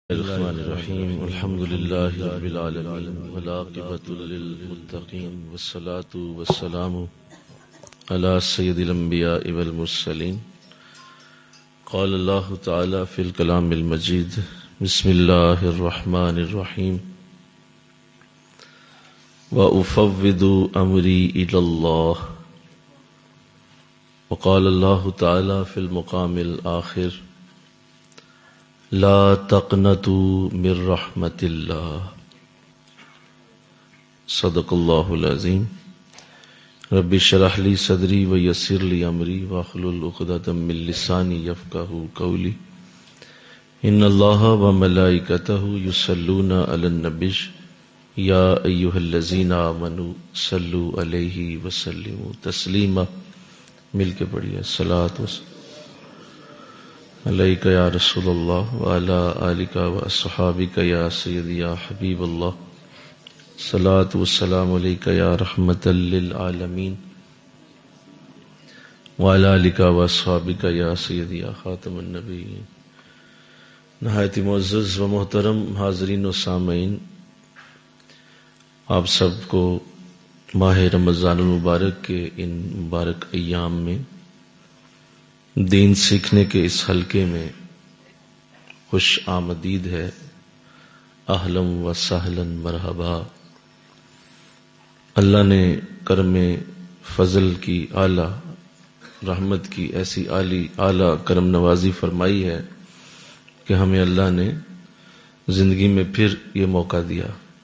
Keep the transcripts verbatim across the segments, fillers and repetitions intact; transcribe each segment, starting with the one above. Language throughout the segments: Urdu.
الرحمن الرحیم الحمد للہ رب العالمین والعاقبۃ للمتقین والصلاة والسلام علی سید الانبیاء والمرسلین قال اللہ تعالی فی الکلام المجید بسم اللہ الرحمن الرحیم وأفوض امری الی اللہ وقال اللہ تعالی فی المقام الآخر لا تقنطوا من رحمت اللہ صدق اللہ العظیم رب اشرح لی صدری ویسر لی امری واحلل عقدۃ من لسانی یفقہوا قولی ان اللہ وملائکتہ یصلون علی النبی یا ایھا الذین آمنوا صلوا علیہ وسلموا تسلیما. مل کے پڑھیے الصلاۃ والسلام علیک یا رسول اللہ وعلی آلک واصحابک یا سیدی یا حبیب اللہ صلاۃ والسلام علیک یا رحمۃ للعالمین وعلی آلک واصحابک یا سیدی یا خاتم النبیین. نہایت معزز و محترم حاضرین و سامعین، آپ سب کو ماہ رمضان المبارک کے ان مبارک ایام میں دین سیکھنے کے اس حلقے میں خوش آمدید ہے. اہلا و سہلا مرحبا. اللہ نے کرم فضل کی اعلی رحمت کی ایسی اعلی اعلی کرم نوازی فرمائی ہے کہ ہمیں اللہ نے زندگی میں پھر یہ موقع دیا.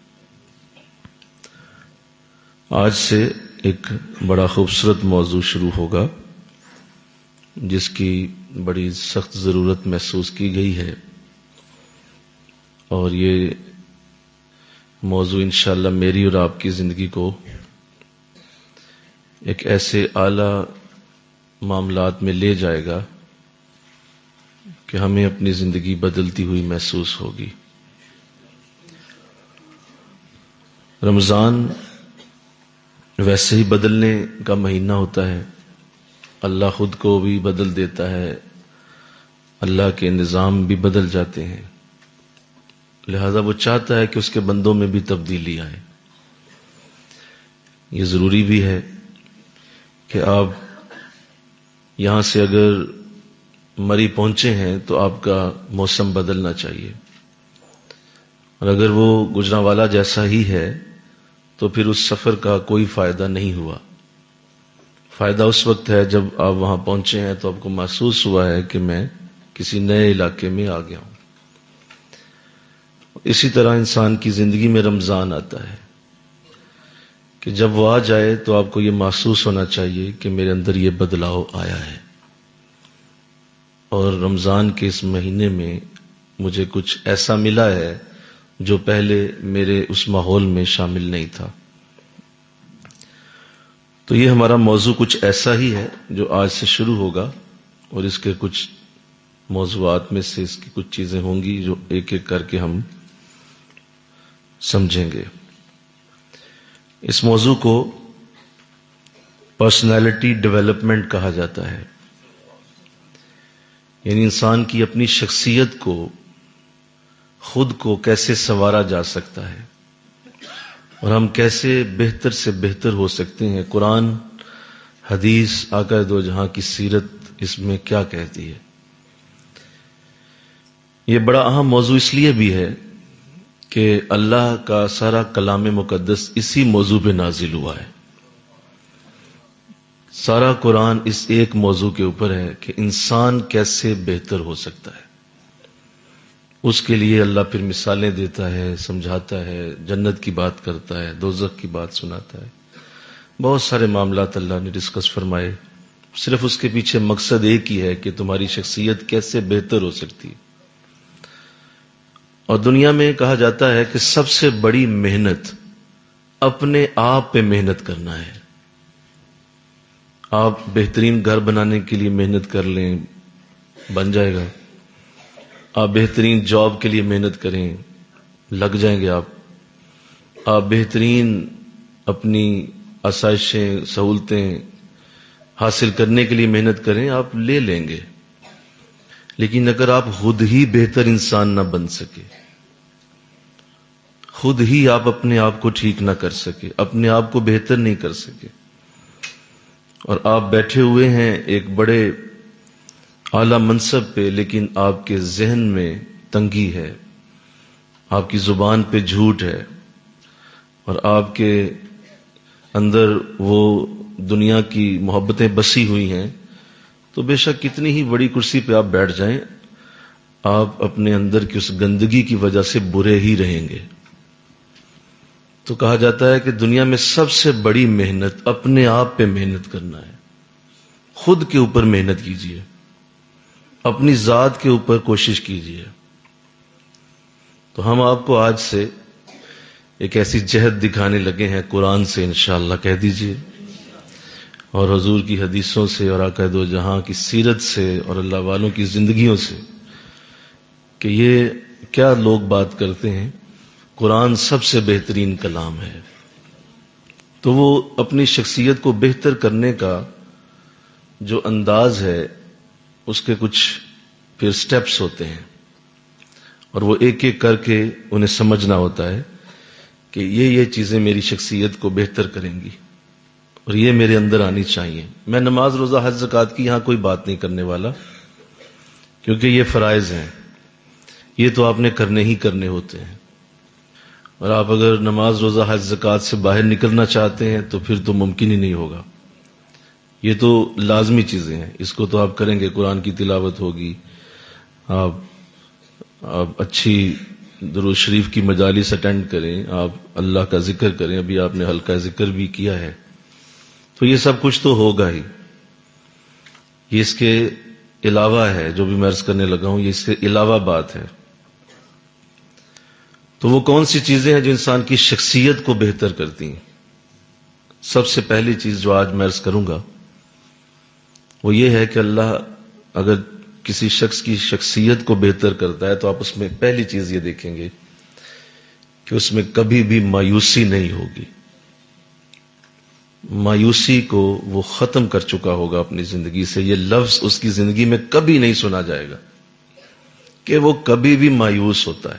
آج سے ایک بڑا خوبصورت موضوع شروع ہوگا جس کی بڑی سخت ضرورت محسوس کی گئی ہے، اور یہ موضوع انشاءاللہ میری اور آپ کی زندگی کو ایک ایسے اعلیٰ معاملات میں لے جائے گا کہ ہمیں اپنی زندگی بدلتی ہوئی محسوس ہوگی. رمضان ویسے ہی بدلنے کا مہینہ ہوتا ہے، اللہ خود کو بھی بدل دیتا ہے، اللہ کے نظام بھی بدل جاتے ہیں، لہذا وہ چاہتا ہے کہ اس کے بندوں میں بھی تبدیلی آئے. یہ ضروری بھی ہے کہ آپ یہاں سے اگر مری پہنچے ہیں تو آپ کا موسم بدلنا چاہیے، اور اگر وہ گجرانوالا جیسا ہی ہے تو پھر اس سفر کا کوئی فائدہ نہیں ہوا. فائدہ اس وقت ہے جب آپ وہاں پہنچے ہیں تو آپ کو محسوس ہوا ہے کہ میں کسی نئے علاقے میں آ گیا ہوں. اسی طرح انسان کی زندگی میں رمضان آتا ہے کہ جب وہ آ جائے تو آپ کو یہ محسوس ہونا چاہیے کہ میرے اندر یہ بدلاؤ آیا ہے، اور رمضان کے اس مہینے میں مجھے کچھ ایسا ملا ہے جو پہلے میرے اس ماحول میں شامل نہیں تھا. تو یہ ہمارا موضوع کچھ ایسا ہی ہے جو آج سے شروع ہوگا، اور اس کے کچھ موضوعات میں سے اس کی کچھ چیزیں ہوں گی جو ایک ایک کر کے ہم سمجھیں گے. اس موضوع کو پرسنالٹی ڈیولپمنٹ کہا جاتا ہے، یعنی انسان کی اپنی شخصیت کو، خود کو کیسے سنوارا جا سکتا ہے اور ہم کیسے بہتر سے بہتر ہو سکتے ہیں. قرآن، حدیث، آقا دو جہاں کی سیرت اس میں کیا کہتی ہے. یہ بڑا اہم موضوع اس لیے بھی ہے کہ اللہ کا سارا کلام مقدس اسی موضوع پہ نازل ہوا ہے. سارا قرآن اس ایک موضوع کے اوپر ہے کہ انسان کیسے بہتر ہو سکتا ہے. اس کے لیے اللہ پھر مثالیں دیتا ہے، سمجھاتا ہے، جنت کی بات کرتا ہے، دوزخ کی بات سناتا ہے. بہت سارے معاملات اللہ نے ڈسکس فرمائے. صرف اس کے پیچھے مقصد ایک ہی ہے کہ تمہاری شخصیت کیسے بہتر ہو سکتی. اور دنیا میں کہا جاتا ہے کہ سب سے بڑی محنت اپنے آپ پہ محنت کرنا ہے. آپ بہترین گھر بنانے کے لیے محنت کر لیں، بن جائے گا. آپ بہترین جاب کے لیے محنت کریں، لگ جائیں گے. آپ آپ بہترین اپنی آسائشیں، سہولتیں حاصل کرنے کے لیے محنت کریں، آپ لے لیں گے. لیکن اگر آپ خود ہی بہتر انسان نہ بن سکے، خود ہی آپ اپنے آپ کو ٹھیک نہ کر سکے، اپنے آپ کو بہتر نہیں کر سکے، اور آپ بیٹھے ہوئے ہیں ایک بڑے اعلی منصب پہ، لیکن آپ کے ذہن میں تنگی ہے، آپ کی زبان پہ جھوٹ ہے، اور آپ کے اندر وہ دنیا کی محبتیں بسی ہوئی ہیں، تو بے شک کتنی ہی بڑی کرسی پہ آپ بیٹھ جائیں، آپ اپنے اندر کی اس گندگی کی وجہ سے برے ہی رہیں گے۔ تو کہا جاتا ہے کہ دنیا میں سب سے بڑی محنت اپنے آپ پہ محنت کرنا ہے، خود کے اوپر محنت کیجیے، اپنی ذات کے اوپر کوشش کیجیے۔ تو ہم آپ کو آج سے ایک ایسی جہد دکھانے لگے ہیں قرآن سے، انشاءاللہ کہہ دیجیے، اور حضور کی حدیثوں سے، اور آقا دو جہاں کی سیرت سے، اور اللہ والوں کی زندگیوں سے، کہ یہ کیا لوگ بات کرتے ہیں، قرآن سب سے بہترین کلام ہے۔ تو وہ اپنی شخصیت کو بہتر کرنے کا جو انداز ہے، اس کے کچھ پھر سٹیپس ہوتے ہیں، اور وہ ایک ایک کر کے انہیں سمجھنا ہوتا ہے کہ یہ یہ چیزیں میری شخصیت کو بہتر کریں گی، اور یہ میرے اندر آنی چاہیے۔ میں نماز، روزہ، حج، زکوٰۃ کی یہاں کوئی بات نہیں کرنے والا، کیونکہ یہ فرائض ہیں، یہ تو آپ نے کرنے ہی کرنے ہوتے ہیں، اور آپ اگر نماز، روزہ، حج، زکوٰۃ سے باہر نکلنا چاہتے ہیں تو پھر تو ممکن ہی نہیں ہوگا۔ یہ تو لازمی چیزیں ہیں، اس کو تو آپ کریں گے۔ قرآن کی تلاوت ہوگی، آپ آپ اچھی درود شریف کی مجالس اٹینڈ کریں، آپ اللہ کا ذکر کریں، ابھی آپ نے ہلکا ذکر بھی کیا ہے، تو یہ سب کچھ تو ہوگا ہی۔ یہ اس کے علاوہ ہے، جو بھی میں عرض کرنے لگا ہوں، یہ اس کے علاوہ بات ہے۔ تو وہ کون سی چیزیں ہیں جو انسان کی شخصیت کو بہتر کرتی ہیں؟ سب سے پہلی چیز جو آج میں عرض کروں گا وہ یہ ہے کہ اللہ اگر کسی شخص کی شخصیت کو بہتر کرتا ہے تو آپ اس میں پہلی چیز یہ دیکھیں گے کہ اس میں کبھی بھی مایوسی نہیں ہوگی۔ مایوسی کو وہ ختم کر چکا ہوگا اپنی زندگی سے، یہ لفظ اس کی زندگی میں کبھی نہیں سنا جائے گا کہ وہ کبھی بھی مایوس ہوتا ہے۔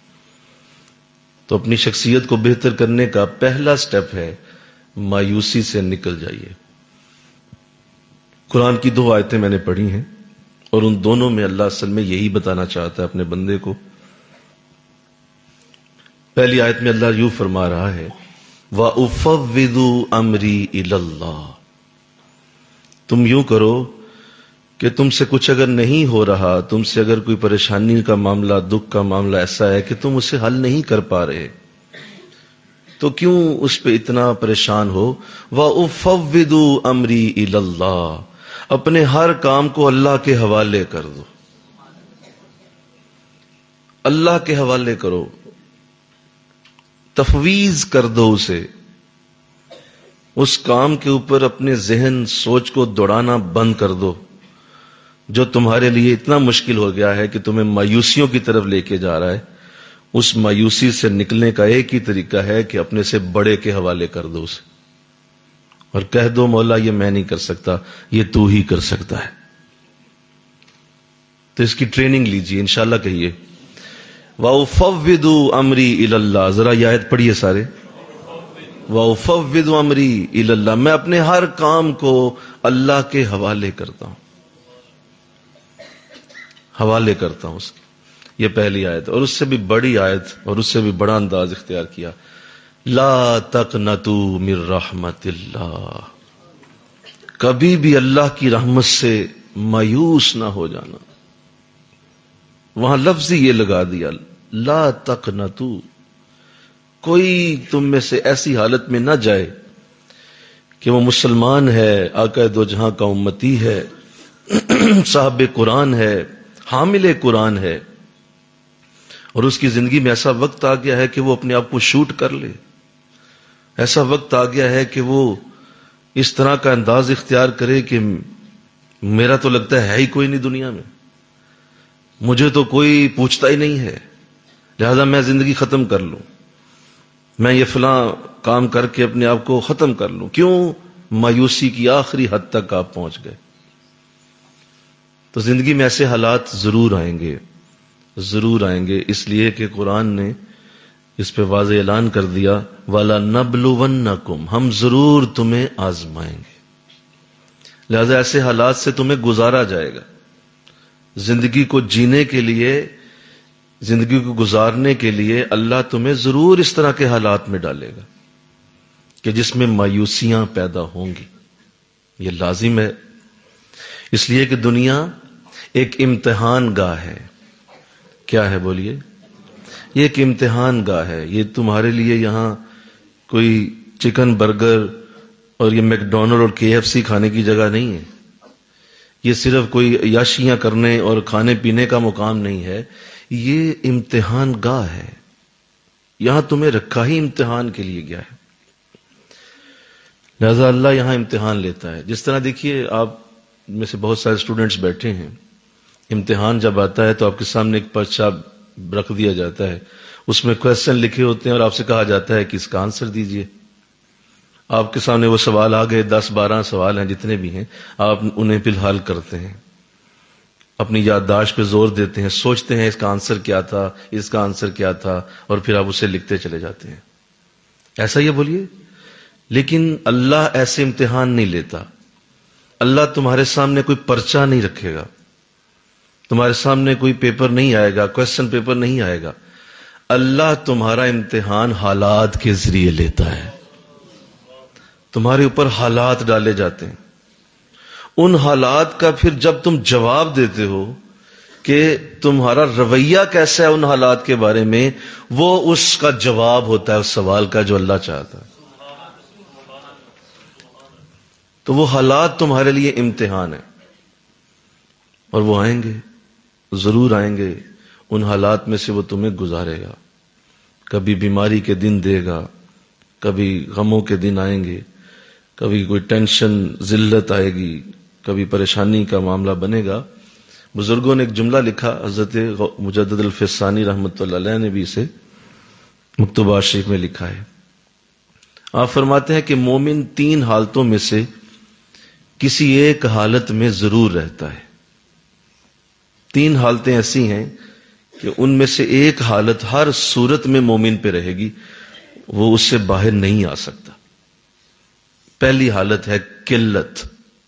تو اپنی شخصیت کو بہتر کرنے کا پہلا سٹیپ ہے مایوسی سے نکل جائیے۔ قرآن کی دو آیتیں میں نے پڑھی ہیں، اور ان دونوں میں اللہ اصل میں یہی بتانا چاہتا ہے اپنے بندے کو۔ پہلی آیت میں اللہ یوں فرما رہا ہے، وَأُفَوِّضُ أَمْرِي إِلَى اللَّهِ، تم یوں کرو کہ تم سے کچھ اگر نہیں ہو رہا، تم سے اگر کوئی پریشانی کا معاملہ، دکھ کا معاملہ ایسا ہے کہ تم اسے حل نہیں کر پا رہے، تو کیوں اس پہ اتنا پریشان ہو؟ وَأُفَوِّضُ أَمْرِي إِلَى اللَّهِ، اپنے ہر کام کو اللہ کے حوالے کر دو، اللہ کے حوالے کرو، تفویض کر دو اسے۔ اس کام کے اوپر اپنے ذہن، سوچ کو دوڑانا بند کر دو جو تمہارے لیے اتنا مشکل ہو گیا ہے کہ تمہیں مایوسیوں کی طرف لے کے جا رہا ہے۔ اس مایوسی سے نکلنے کا ایک ہی طریقہ ہے کہ اپنے سے بڑے کے حوالے کر دو اسے، اور کہہ دو مولا یہ میں نہیں کر سکتا، یہ تو ہی کر سکتا ہے۔ تو اس کی ٹریننگ لیجیے، انشاءاللہ کہیے وَأُفَوِّضُ أَمْرِي إِلَى اللَّهِ، ذرا یہ آیت پڑھیے سارے، وَأُفَوِّضُ أَمْرِي إِلَى اللَّهِ، میں اپنے ہر کام کو اللہ کے حوالے کرتا ہوں، حوالے کرتا ہوں اس کے۔ یہ پہلی آیت، اور اس سے بھی بڑی آیت اور اس سے بھی بڑا انداز اختیار کیا، لا تقنطوا من رحمت اللہ، کبھی بھی اللہ کی رحمت سے مایوس نہ ہو جانا۔ وہاں لفظ ہی یہ لگا دیا، لا تقنطوا، کوئی تم میں سے ایسی حالت میں نہ جائے کہ وہ مسلمان ہے، آقا دو جہاں کا امتی ہے، صاحب قرآن ہے، حامل قرآن ہے، اور اس کی زندگی میں ایسا وقت آ گیا ہے کہ وہ اپنے آپ کو شوٹ کر لے، ایسا وقت آ گیا ہے کہ وہ اس طرح کا انداز اختیار کرے کہ میرا تو لگتا ہے ہی کوئی نہیں دنیا میں، مجھے تو کوئی پوچھتا ہی نہیں ہے، لہذا میں زندگی ختم کر لوں، میں یہ فلاں کام کر کے اپنے آپ کو ختم کر لوں۔ کیوں؟ مایوسی کی آخری حد تک آپ پہنچ گئے۔ تو زندگی میں ایسے حالات ضرور آئیں گے، ضرور آئیں گے، اس لیے کہ قرآن نے اس پہ واضح اعلان کر دیا وَلَنَبْلُوَنَّكُمْ، ہم ضرور تمہیں آزمائیں گے۔ لہذا ایسے حالات سے تمہیں گزارا جائے گا۔ زندگی کو جینے کے لیے، زندگی کو گزارنے کے لیے اللہ تمہیں ضرور اس طرح کے حالات میں ڈالے گا کہ جس میں مایوسیاں پیدا ہوں گی، یہ لازم ہے۔ اس لیے کہ دنیا ایک امتحان گاہ ہے۔ کیا ہے بولیے؟ یہ ایک امتحان گاہ ہے۔ یہ تمہارے لیے یہاں کوئی چکن برگر اور یہ میک ڈونلڈ اور کے ایف سی کھانے کی جگہ نہیں ہے۔ یہ صرف کوئی عیاشیاں کرنے اور کھانے پینے کا مقام نہیں ہے، یہ امتحان گاہ ہے۔ یہاں تمہیں رکھا ہی امتحان کے لیے گیا ہے، لہذا اللہ یہاں امتحان لیتا ہے۔ جس طرح دیکھیے، آپ میں سے بہت سارے اسٹوڈنٹس بیٹھے ہیں، امتحان جب آتا ہے تو آپ کے سامنے ایک پرچہ رکھ دیا جاتا ہے، اس میں کویسچن لکھے ہوتے ہیں اور آپ سے کہا جاتا ہے کہ اس کا آنسر دیجئے۔ آپ کے سامنے وہ سوال آ گئے، دس بارہ سوال ہیں، جتنے بھی ہیں، آپ انہیں فی الحال کرتے ہیں، اپنی یادداشت پہ زور دیتے ہیں، سوچتے ہیں اس کا آنسر کیا تھا، اس کا آنسر کیا تھا، اور پھر آپ اسے لکھتے چلے جاتے ہیں۔ ایسا یہ بولیے؟ لیکن اللہ ایسے امتحان نہیں لیتا۔ اللہ تمہارے سامنے کوئی پرچہ نہیں رکھے گا، تمہارے سامنے کوئی پیپر نہیں آئے گا، کویسچن پیپر نہیں آئے گا۔ اللہ تمہارا امتحان حالات کے ذریعے لیتا ہے۔ تمہارے اوپر حالات ڈالے جاتے ہیں، ان حالات کا پھر جب تم جواب دیتے ہو کہ تمہارا رویہ کیسا ہے ان حالات کے بارے میں، وہ اس کا جواب ہوتا ہے اس سوال کا جو اللہ چاہتا ہے۔ تو وہ حالات تمہارے لیے امتحان ہے، اور وہ آئیں گے، ضرور آئیں گے۔ ان حالات میں سے وہ تمہیں گزارے گا، کبھی بیماری کے دن دے گا، کبھی غموں کے دن آئیں گے، کبھی کوئی ٹینشن ذلت آئے گی، کبھی پریشانی کا معاملہ بنے گا۔ بزرگوں نے ایک جملہ لکھا، حضرت مجدد الفسانی رحمۃ اللہ علیہ نے بھی اسے مکتوبات شریف میں لکھا ہے۔ آپ فرماتے ہیں کہ مومن تین حالتوں میں سے کسی ایک حالت میں ضرور رہتا ہے۔ تین حالتیں ایسی ہیں کہ ان میں سے ایک حالت ہر صورت میں مومن پہ رہے گی، وہ اس سے باہر نہیں آ سکتا۔ پہلی حالت ہے قلت،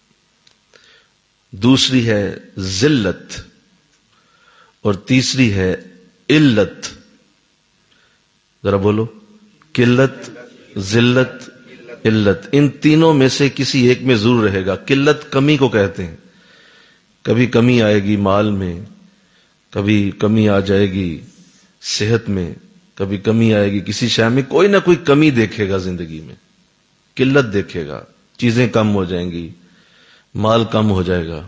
دوسری ہے ذلت، اور تیسری ہے علت۔ ذرا بولو، قلت، ذلت، علت، ان تینوں میں سے کسی ایک میں ضرور رہے گا۔ قلت کمی کو کہتے ہیں، کبھی کمی آئے گی مال میں، کبھی کمی آ جائے گی صحت میں، کبھی کمی آئے گی کسی شے میں، کوئی نہ کوئی کمی دیکھے گا زندگی میں، قلت دیکھے گا، چیزیں کم ہو جائیں گی، مال کم ہو جائے گا۔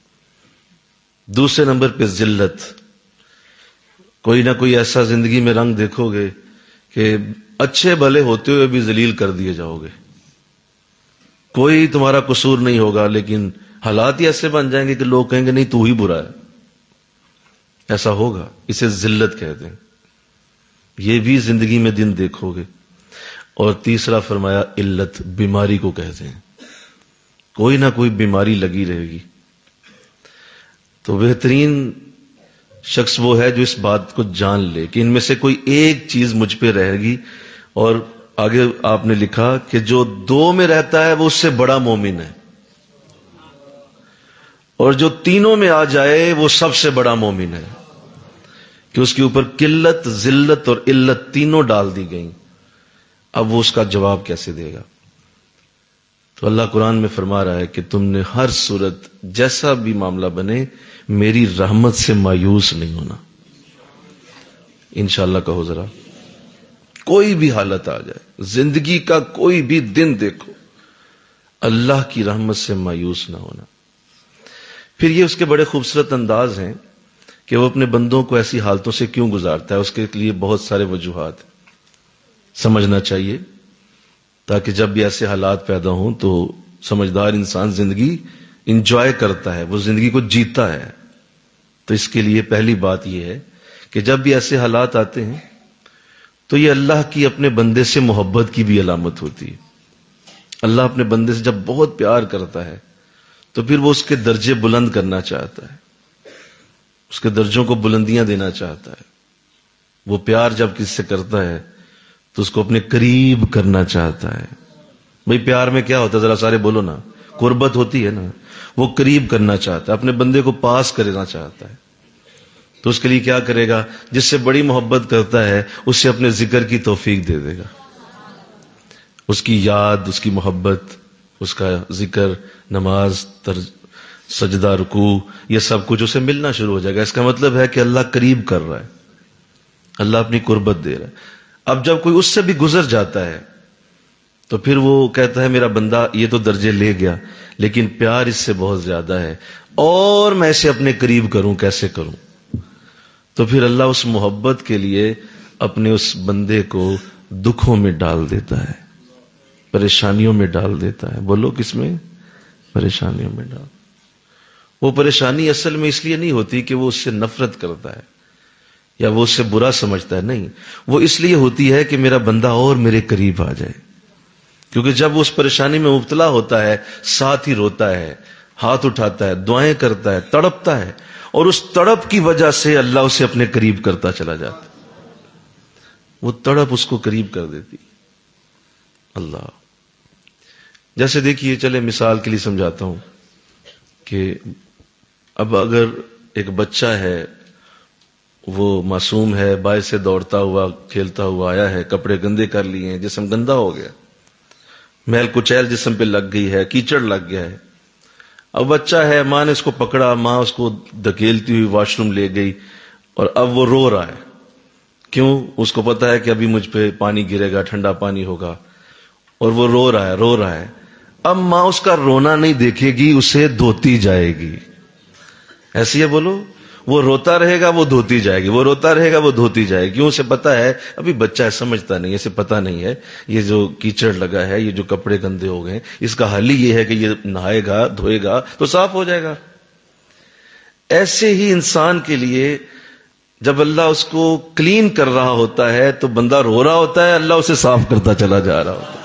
دوسرے نمبر پہ ذلت، کوئی نہ کوئی ایسا زندگی میں رنگ دیکھو گے کہ اچھے بھلے ہوتے ہوئے بھی ذلیل کر دیے جاؤ گے، کوئی تمہارا قصور نہیں ہوگا، لیکن حالات ہی ایسے بن جائیں گے کہ لوگ کہیں گے نہیں تو ہی برا ہے۔ ایسا ہوگا، اسے ذلت کہتے ہیں۔ یہ بھی زندگی میں دن دیکھو گے۔ اور تیسرا فرمایا علت، بیماری کو کہتے ہیں، کوئی نہ کوئی بیماری لگی رہے گی۔ تو بہترین شخص وہ ہے جو اس بات کو جان لے کہ ان میں سے کوئی ایک چیز مجھ پہ رہے گی، اور آگے آپ نے لکھا کہ جو دو میں رہتا ہے وہ اس سے بڑا مومن ہے، اور جو تینوں میں آ جائے وہ سب سے بڑا مومن ہے، کہ اس کے اوپر قلت، ذلت اور علت تینوں ڈال دی گئیں۔ اب وہ اس کا جواب کیسے دے گا؟ تو اللہ قرآن میں فرما رہا ہے کہ تم نے ہر صورت جیسا بھی معاملہ بنے میری رحمت سے مایوس نہیں ہونا۔ انشاءاللہ کہو ذرا، کوئی بھی حالت آ جائے، زندگی کا کوئی بھی دن دیکھو، اللہ کی رحمت سے مایوس نہ ہونا۔ پھر یہ اس کے بڑے خوبصورت انداز ہیں کہ وہ اپنے بندوں کو ایسی حالتوں سے کیوں گزارتا ہے۔ اس کے لیے بہت سارے وجوہات سمجھنا چاہیے، تاکہ جب بھی ایسے حالات پیدا ہوں تو سمجھدار انسان زندگی انجوائے کرتا ہے، وہ زندگی کو جیتا ہے۔ تو اس کے لیے پہلی بات یہ ہے کہ جب بھی ایسے حالات آتے ہیں تو یہ اللہ کی اپنے بندے سے محبت کی بھی علامت ہوتی ہے۔ اللہ اپنے بندے سے جب بہت پیار کرتا ہے تو پھر وہ اس کے درجے بلند کرنا چاہتا ہے۔ اس کے درجوں کو بلندیاں دینا چاہتا ہے. وہ پیار جب کس سے کرتا ہے تو اس کو اپنے قریب کرنا چاہتا ہے. بھئی پیار میں کیا ہوتا ہے؟ ذرا سارے بولو نا. قربت ہوتی ہے نا. وہ قریب کرنا چاہتا ہے, اپنے بندے کو پاس کرنا چاہتا ہے. تو اس کے لیے کیا کرے گا؟ جس سے بڑی محبت کرتا ہے اس سے اپنے ذکر کی توفیق دے دے گا. اس کی یاد, اس کی محبت, اس کا ذکر, نماز, سجدہ, رکوع, یہ سب کچھ اسے ملنا شروع ہو جائے گا. اس کا مطلب ہے کہ اللہ قریب کر رہا ہے, اللہ اپنی قربت دے رہا ہے. اب جب کوئی اس سے بھی گزر جاتا ہے تو پھر وہ کہتا ہے میرا بندہ یہ تو درجے لے گیا لیکن پیار اس سے بہت زیادہ ہے, اور میں اسے اپنے قریب کروں, کیسے کروں؟ تو پھر اللہ اس محبت کے لیے اپنے اس بندے کو دکھوں میں ڈال دیتا ہے, پریشانیوں میں ڈال دیتا ہے. بولو کس میں؟ پریشانیوں میں ڈال. وہ پریشانی اصل میں اس لیے نہیں ہوتی کہ وہ اس سے نفرت کرتا ہے یا وہ اس سے برا سمجھتا ہے, نہیں, وہ اس لیے ہوتی ہے کہ میرا بندہ اور میرے قریب آ جائے. کیونکہ جب وہ اس پریشانی میں مبتلا ہوتا ہے ساتھ ہی روتا ہے, ہاتھ اٹھاتا ہے, دعائیں کرتا ہے, تڑپتا ہے, اور اس تڑپ کی وجہ سے اللہ اسے اپنے قریب کرتا چلا جاتا. وہ تڑپ اس کو قریب کر دیتی. اللہ, جیسے دیکھیے, چلے مثال کے لیے سمجھاتا ہوں کہ اب اگر ایک بچہ ہے, وہ معصوم ہے, باہر سے دوڑتا ہوا کھیلتا ہوا آیا ہے, کپڑے گندے کر لیے ہیں, جسم گندا ہو گیا, میل کچیل جسم پہ لگ گئی ہے, کیچڑ لگ گیا ہے. اب بچہ ہے, ماں نے اس کو پکڑا, ماں اس کو دھکیلتی ہوئی واش روم لے گئی, اور اب وہ رو رہا ہے. کیوں؟ اس کو پتا ہے کہ ابھی مجھ پہ پانی گرے گا, ٹھنڈا پانی ہوگا, اور وہ رو رہا ہے رو رہا ہے. اب ماں اس کا رونا نہیں دیکھے گی, اسے دھوتی جائے گی. ایسی ہے بولو؟ وہ روتا رہے گا, وہ دھوتی جائے گی, وہ روتا رہے گا, وہ دھوتی جائے گی. کیوں؟ اسے پتا ہے ابھی بچہ ہے, سمجھتا نہیں, اسے پتا نہیں ہے یہ جو کیچڑ لگا ہے, یہ جو کپڑے گندے ہو گئے, اس کا حل ہی یہ ہے کہ یہ نہائے گا, دھوئے گا تو صاف ہو جائے گا. ایسے ہی انسان کے لیے جب اللہ اس کو کلین کر رہا ہوتا ہے تو بندہ رو رہا ہوتا ہے, اللہ اسے صاف کرتا چلا جا رہا ہوتا ہے.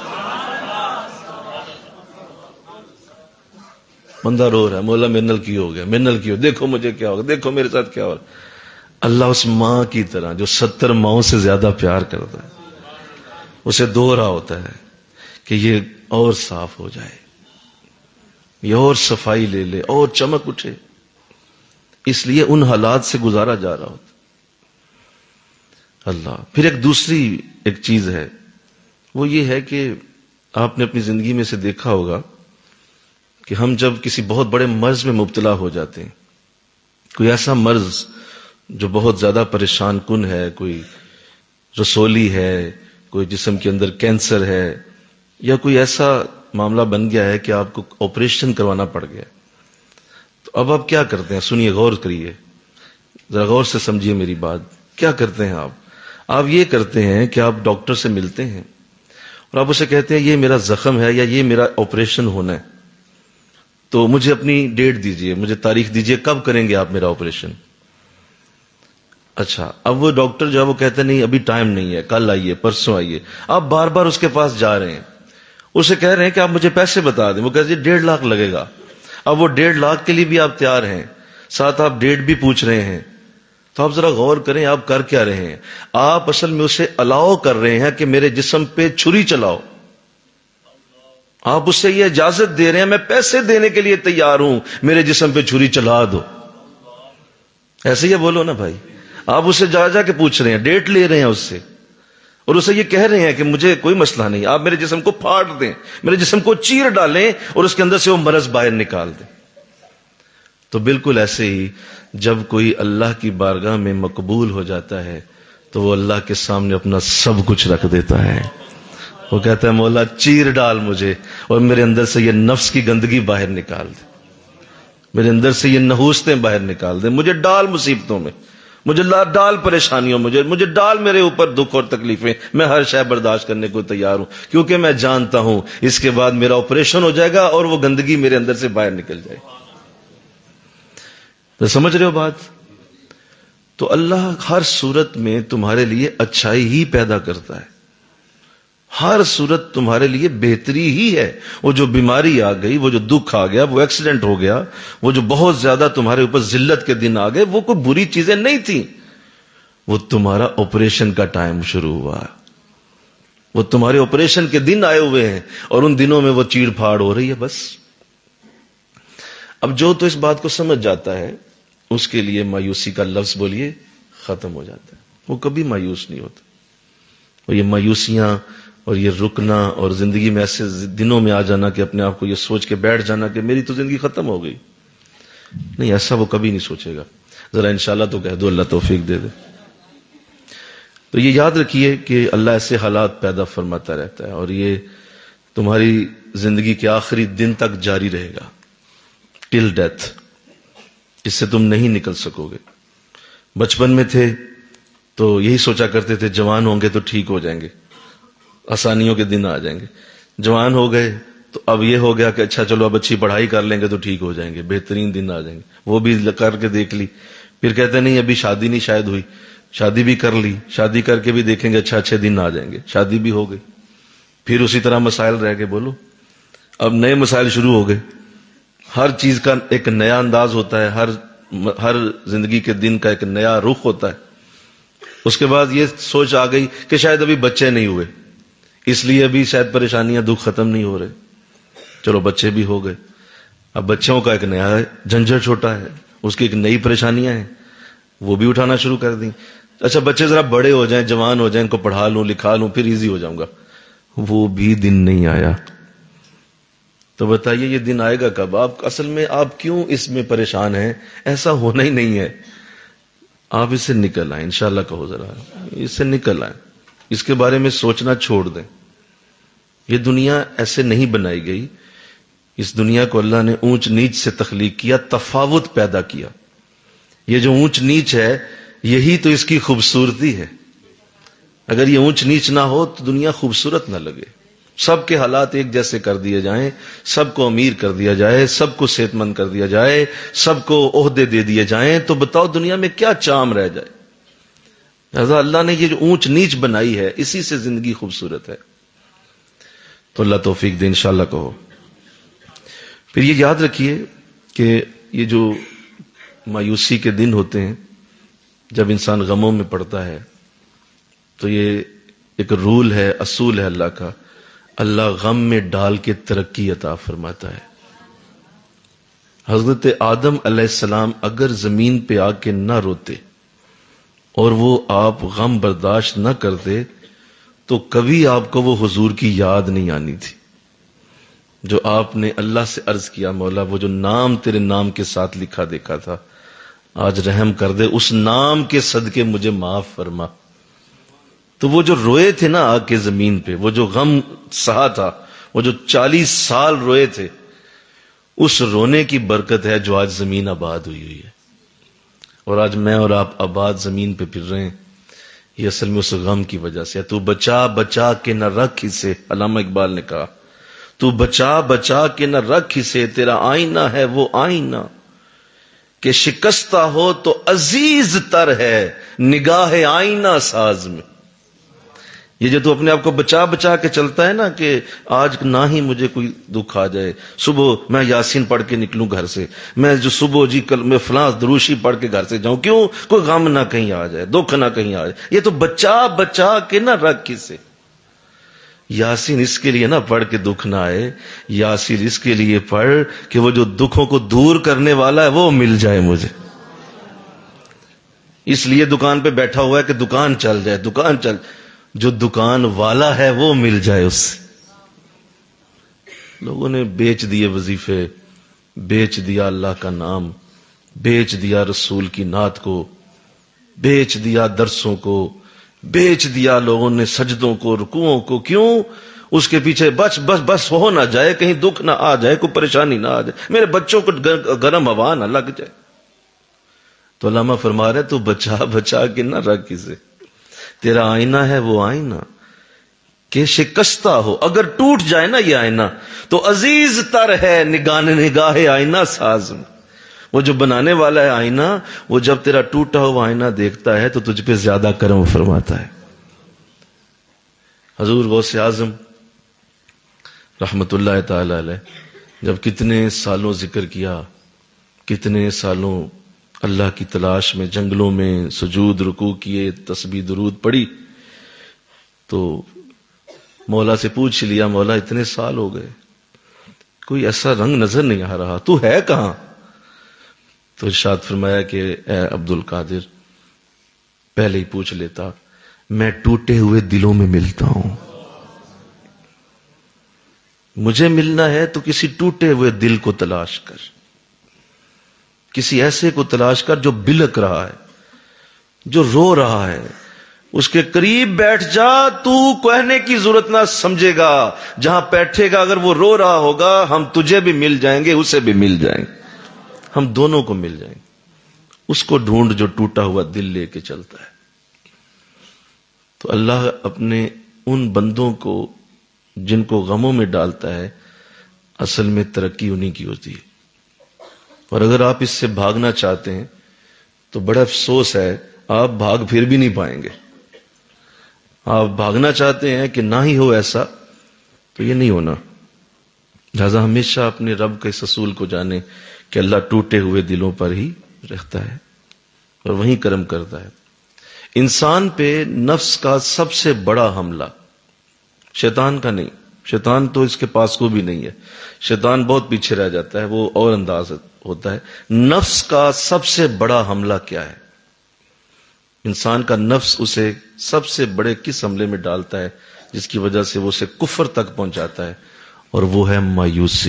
بندہ رو رہا ہے, مولا میرے نال کی ہو گیا, میرے نال کی ہو, دیکھو مجھے کیا ہوگا, دیکھو میرے ساتھ کیا ہوگا. اللہ اس ماں کی طرح جو ستر ماؤں سے زیادہ پیار کرتا ہے, اسے دو رہا ہوتا ہے کہ یہ اور صاف ہو جائے, یہ اور صفائی لے لے, اور چمک اٹھے. اس لیے ان حالات سے گزارا جا رہا ہوتا. اللہ. پھر ایک دوسری ایک چیز ہے, وہ یہ ہے کہ آپ نے اپنی زندگی میں سے دیکھا ہوگا کہ ہم جب کسی بہت بڑے مرض میں مبتلا ہو جاتے ہیں, کوئی ایسا مرض جو بہت زیادہ پریشان کن ہے, کوئی رسولی ہے, کوئی جسم کے اندر کینسر ہے, یا کوئی ایسا معاملہ بن گیا ہے کہ آپ کو آپریشن کروانا پڑ گیا, تو اب آپ کیا کرتے ہیں؟ سنیے, غور کریے, ذرا غور سے سمجھیے میری بات. کیا کرتے ہیں آپ؟ آپ یہ کرتے ہیں کہ آپ ڈاکٹر سے ملتے ہیں اور آپ اسے کہتے ہیں یہ میرا زخم ہے یا یہ میرا آپریشن ہونا ہے, تو مجھے اپنی ڈیٹ دیجئے, مجھے تاریخ دیجئے, کب کریں گے آپ میرا آپریشن؟ اچھا, اب وہ ڈاکٹر جو ہے وہ کہتے ہیں نہیں ابھی ٹائم نہیں ہے, کل آئیے, پرسوں آئیے. آپ بار بار اس کے پاس جا رہے ہیں, اسے کہہ رہے ہیں کہ آپ مجھے پیسے بتا دیں, وہ کہتے ہیں ڈیڑھ لاکھ لگے گا. اب وہ ڈیڑھ لاکھ کے لیے بھی آپ تیار ہیں, ساتھ آپ ڈیٹ بھی پوچھ رہے ہیں. تو آپ ذرا غور کریں, آپ کر کیا رہے ہیں؟ آپ اصل میں اسے الاؤ کر رہے ہیں کہ میرے جسم پہ چھری چلاؤ. آپ اس سے یہ اجازت دے رہے ہیں میں پیسے دینے کے لیے تیار ہوں, میرے جسم پہ چھری چلا دو. ایسے ہی بولو نا بھائی. آپ اسے جا جا کے پوچھ رہے ہیں, ڈیٹ لے رہے ہیں اس سے, اور اسے یہ کہہ رہے ہیں کہ مجھے کوئی مسئلہ نہیں, آپ میرے جسم کو پھاڑ دیں, میرے جسم کو چیر ڈالیں اور اس کے اندر سے وہ مرض باہر نکال دیں. تو بالکل ایسے ہی جب کوئی اللہ کی بارگاہ میں مقبول ہو جاتا ہے تو وہ اللہ کے سامنے اپنا سب کچھ رکھ دیتا ہے. وہ کہتا ہے مولا چیر ڈال مجھے, اور میرے اندر سے یہ نفس کی گندگی باہر نکال دے, میرے اندر سے یہ نحوستیں باہر نکال دے, مجھے ڈال مصیبتوں میں, مجھے ڈال پریشانیوں, مجھے مجھے ڈال میرے اوپر دکھ اور تکلیفیں, میں ہر شے برداشت کرنے کو تیار ہوں, کیونکہ میں جانتا ہوں اس کے بعد میرا آپریشن ہو جائے گا اور وہ گندگی میرے اندر سے باہر نکل جائے گی. تو سمجھ رہے ہو بات؟ تو اللہ ہر صورت میں تمہارے لیے اچھائی ہی پیدا کرتا ہے, ہر صورت تمہارے لیے بہتری ہی ہے. وہ جو بیماری آ گئی، وہ جو دکھ آ گیا، وہ ایکسیڈنٹ ہو گیا، وہ جو بہت زیادہ تمہارے اوپر ذلت کے دن آ گئے، وہ کوئی بری چیزیں نہیں تھیں. وہ تمہارا آپریشن کا ٹائم شروع ہوا ہے. وہ تمہارے آپریشن کے دن آئے ہوئے ہیں، اور ان دنوں میں وہ چیڑ پھاڑ ہو رہی ہے. بس اب جو تو اس بات کو سمجھ جاتا ہے اس کے لیے مایوسی کا لفظ بولیے ختم ہو جاتا ہے. وہ کبھی مایوس نہیں ہوتا. اور یہ مایوسیاں اور یہ رکنا اور زندگی میں ایسے دنوں میں آ جانا کہ اپنے آپ کو یہ سوچ کے بیٹھ جانا کہ میری تو زندگی ختم ہو گئی، نہیں، ایسا وہ کبھی نہیں سوچے گا. ذرا انشاءاللہ تو کہہ دو اللہ توفیق دے دے. تو یہ یاد رکھیے کہ اللہ ایسے حالات پیدا فرماتا رہتا ہے، اور یہ تمہاری زندگی کے آخری دن تک جاری رہے گا، ٹل ڈیتھ. اس سے تم نہیں نکل سکو گے. بچپن میں تھے تو یہی سوچا کرتے تھے جوان ہوں گے تو ٹھیک ہو جائیں گے، آسانیوں کے دن آ جائیں گے. جوان ہو گئے تو اب یہ ہو گیا کہ اچھا چلو اب اچھی پڑھائی کر لیں گے تو ٹھیک ہو جائیں گے، بہترین دن آ جائیں گے. وہ بھی کر کے دیکھ لی، پھر کہتے نہیں ابھی شادی نہیں شاید ہوئی، شادی بھی کر لی، شادی کر کے بھی دیکھیں گے اچھا اچھے دن آ جائیں گے، شادی بھی ہو گئی. پھر اسی طرح مسائل رہ گئے. بولو اب نئے مسائل شروع ہو گئے. ہر چیز کا ایک نیا انداز ہوتا ہے، ہر ہر زندگی کے دن کا ایک نیا رخ ہوتا ہے. اس کے بعد یہ سوچ آ گئی کہ شاید ابھی بچے نہیں ہوئے، اس لیے ابھی شاید پریشانیاں دکھ ختم نہیں ہو رہے. چلو بچے بھی ہو گئے، اب بچوں کا ایک نیا جھنجھٹ چھوٹا ہے، اس کی ایک نئی پریشانیاں ہیں، وہ بھی اٹھانا شروع کر دیں. اچھا بچے ذرا بڑے ہو جائیں، جوان ہو جائیں، ان کو پڑھا لوں لکھا لوں پھر ایزی ہو جاؤں گا. وہ بھی دن نہیں آیا. تو بتائیے یہ دن آئے گا کب؟ آپ اصل میں آپ کیوں اس میں پریشان ہیں؟ ایسا ہونا ہی نہیں ہے. آپ اس سے نکل آئیں، انشاءاللہ کہو ذرا، اس سے نکل آئیں، اس کے بارے میں سوچنا چھوڑ دیں. یہ دنیا ایسے نہیں بنائی گئی. اس دنیا کو اللہ نے اونچ نیچ سے تخلیق کیا، تفاوت پیدا کیا. یہ جو اونچ نیچ ہے یہی تو اس کی خوبصورتی ہے. اگر یہ اونچ نیچ نہ ہو تو دنیا خوبصورت نہ لگے. سب کے حالات ایک جیسے کر دیے جائیں، سب کو امیر کر دیا جائے، سب کو صحت مند کر دیا جائے، سب کو عہدے دے دیے جائیں، تو بتاؤ دنیا میں کیا چام رہ جائے؟ لہذا اللہ نے یہ جو اونچ نیچ بنائی ہے اسی سے زندگی خوبصورت ہے. تو اللہ توفیق دے انشاءاللہ کہو. پھر یہ یاد رکھیے کہ یہ جو مایوسی کے دن ہوتے ہیں، جب انسان غموں میں پڑتا ہے، تو یہ ایک رول ہے، اصول ہے اللہ کا. اللہ غم میں ڈال کے ترقی عطا فرماتا ہے. حضرت آدم علیہ السلام اگر زمین پہ آ کے نہ روتے اور وہ آپ غم برداشت نہ کرتے تو کبھی آپ کو وہ حضور کی یاد نہیں آنی تھی. جو آپ نے اللہ سے عرض کیا مولا وہ جو نام تیرے نام کے ساتھ لکھا دیکھا تھا آج رحم کر دے، اس نام کے صدقے مجھے معاف فرما. تو وہ جو روئے تھے نا آ کے زمین پہ، وہ جو غم سہا تھا، وہ جو چالیس سال روئے تھے، اس رونے کی برکت ہے جو آج زمین آباد ہوئی ہوئی ہے. اور آج میں اور آپ آباد زمین پہ پھر رہے ہیں، یہ اصل میں اس غم کی وجہ سے ہے. تو بچا بچا کے نہ رکھ اسے، علامہ اقبال نے کہا، تو بچا بچا کے نہ رکھ اسے، تیرا آئینہ ہے وہ آئینہ کہ شکستہ ہو تو عزیز تر ہے نگاہ آئینہ ساز میں. یہ جو تو اپنے آپ کو بچا بچا کے چلتا ہے نا کہ آج نہ ہی مجھے کوئی دکھ آ جائے، صبح میں یاسین پڑھ کے نکلوں گھر سے، میں جو صبح جی کل میں فلاں دروشی پڑھ کے گھر سے جاؤں، کیوں؟ کوئی غم نہ کہیں آ جائے، دکھ نہ کہیں آ جائے. یہ تو بچا بچا کے نہ رکھ کسے. یاسین اس کے لیے نہ پڑھ کے دکھ نہ آئے، یاسین اس کے لیے پڑھ کہ وہ جو دکھوں کو دور کرنے والا ہے وہ مل جائے مجھے. اس لیے دکان پہ بیٹھا ہوا ہے کہ دکان چل جائے، دکان چل، جو دکان والا ہے وہ مل جائے اس سے. لوگوں نے بیچ دیے وظیفے، بیچ دیا اللہ کا نام، بیچ دیا رسول کی نعت کو، بیچ دیا درسوں کو، بیچ دیا لوگوں نے سجدوں کو، رکوعوں کو. کیوں؟ اس کے پیچھے بس بس بس ہو نہ جائے، کہیں دکھ نہ آ جائے، کوئی پریشانی نہ آ جائے، میرے بچوں کو گرم ہوا نہ لگ جائے. تو علامہ فرما رہے تو بچا بچا کے نہ رکھ اسے، تیرا آئینہ ہے وہ آئینہ کہ شکستہ ہو، اگر ٹوٹ جائے نا یہ آئینہ تو عزیز تر ہے نگاہ نگاہ آئینہ ساز میں. وہ جو بنانے والا ہے آئینہ، وہ جب تیرا ٹوٹا ہوا آئینہ دیکھتا ہے تو تجھ پہ زیادہ کرم فرماتا ہے. حضور غوث اعظم رحمت اللہ تعالی علیہ جب کتنے سالوں ذکر کیا، کتنے سالوں اللہ کی تلاش میں جنگلوں میں سجود رکوع کیے، تسبیح درود پڑھی، تو مولا سے پوچھ لیا مولا اتنے سال ہو گئے، کوئی ایسا رنگ نظر نہیں آ رہا، تو ہے کہاں؟ تو ارشاد فرمایا کہ اے عبد القادر پہلے ہی پوچھ لیتا، میں ٹوٹے ہوئے دلوں میں ملتا ہوں، مجھے ملنا ہے تو کسی ٹوٹے ہوئے دل کو تلاش کر، کسی ایسے کو تلاش کر جو بلک رہا ہے، جو رو رہا ہے، اس کے قریب بیٹھ جا، تو کہنے کی ضرورت نہ سمجھے گا، جہاں بیٹھے گا اگر وہ رو رہا ہوگا ہم تجھے بھی مل جائیں گے، اسے بھی مل جائیں گے، ہم دونوں کو مل جائیں گے۔ اس کو ڈھونڈ جو ٹوٹا ہوا دل لے کے چلتا ہے۔ تو اللہ اپنے ان بندوں کو جن کو غموں میں ڈالتا ہے، اصل میں ترقی انہی کی ہوتی ہے، اور اگر آپ اس سے بھاگنا چاہتے ہیں تو بڑا افسوس ہے، آپ بھاگ پھر بھی نہیں پائیں گے۔ آپ بھاگنا چاہتے ہیں کہ نہ ہی ہو ایسا، تو یہ نہیں ہونا۔ لہذا ہمیشہ اپنے رب کے اس اصول کو جانیں کہ اللہ ٹوٹے ہوئے دلوں پر ہی رہتا ہے اور وہیں کرم کرتا ہے۔ انسان پہ نفس کا سب سے بڑا حملہ، شیطان کا نہیں، شیطان تو اس کے پاس کو بھی نہیں ہے، شیطان بہت پیچھے رہ جاتا ہے، وہ اور انداز ہوتا ہے۔ نفس کا سب سے بڑا حملہ کیا ہے؟ انسان کا نفس اسے سب سے بڑے کس حملے میں ڈالتا ہے جس کی وجہ سے وہ اسے کفر تک پہنچاتا ہے، اور وہ ہے مایوسی۔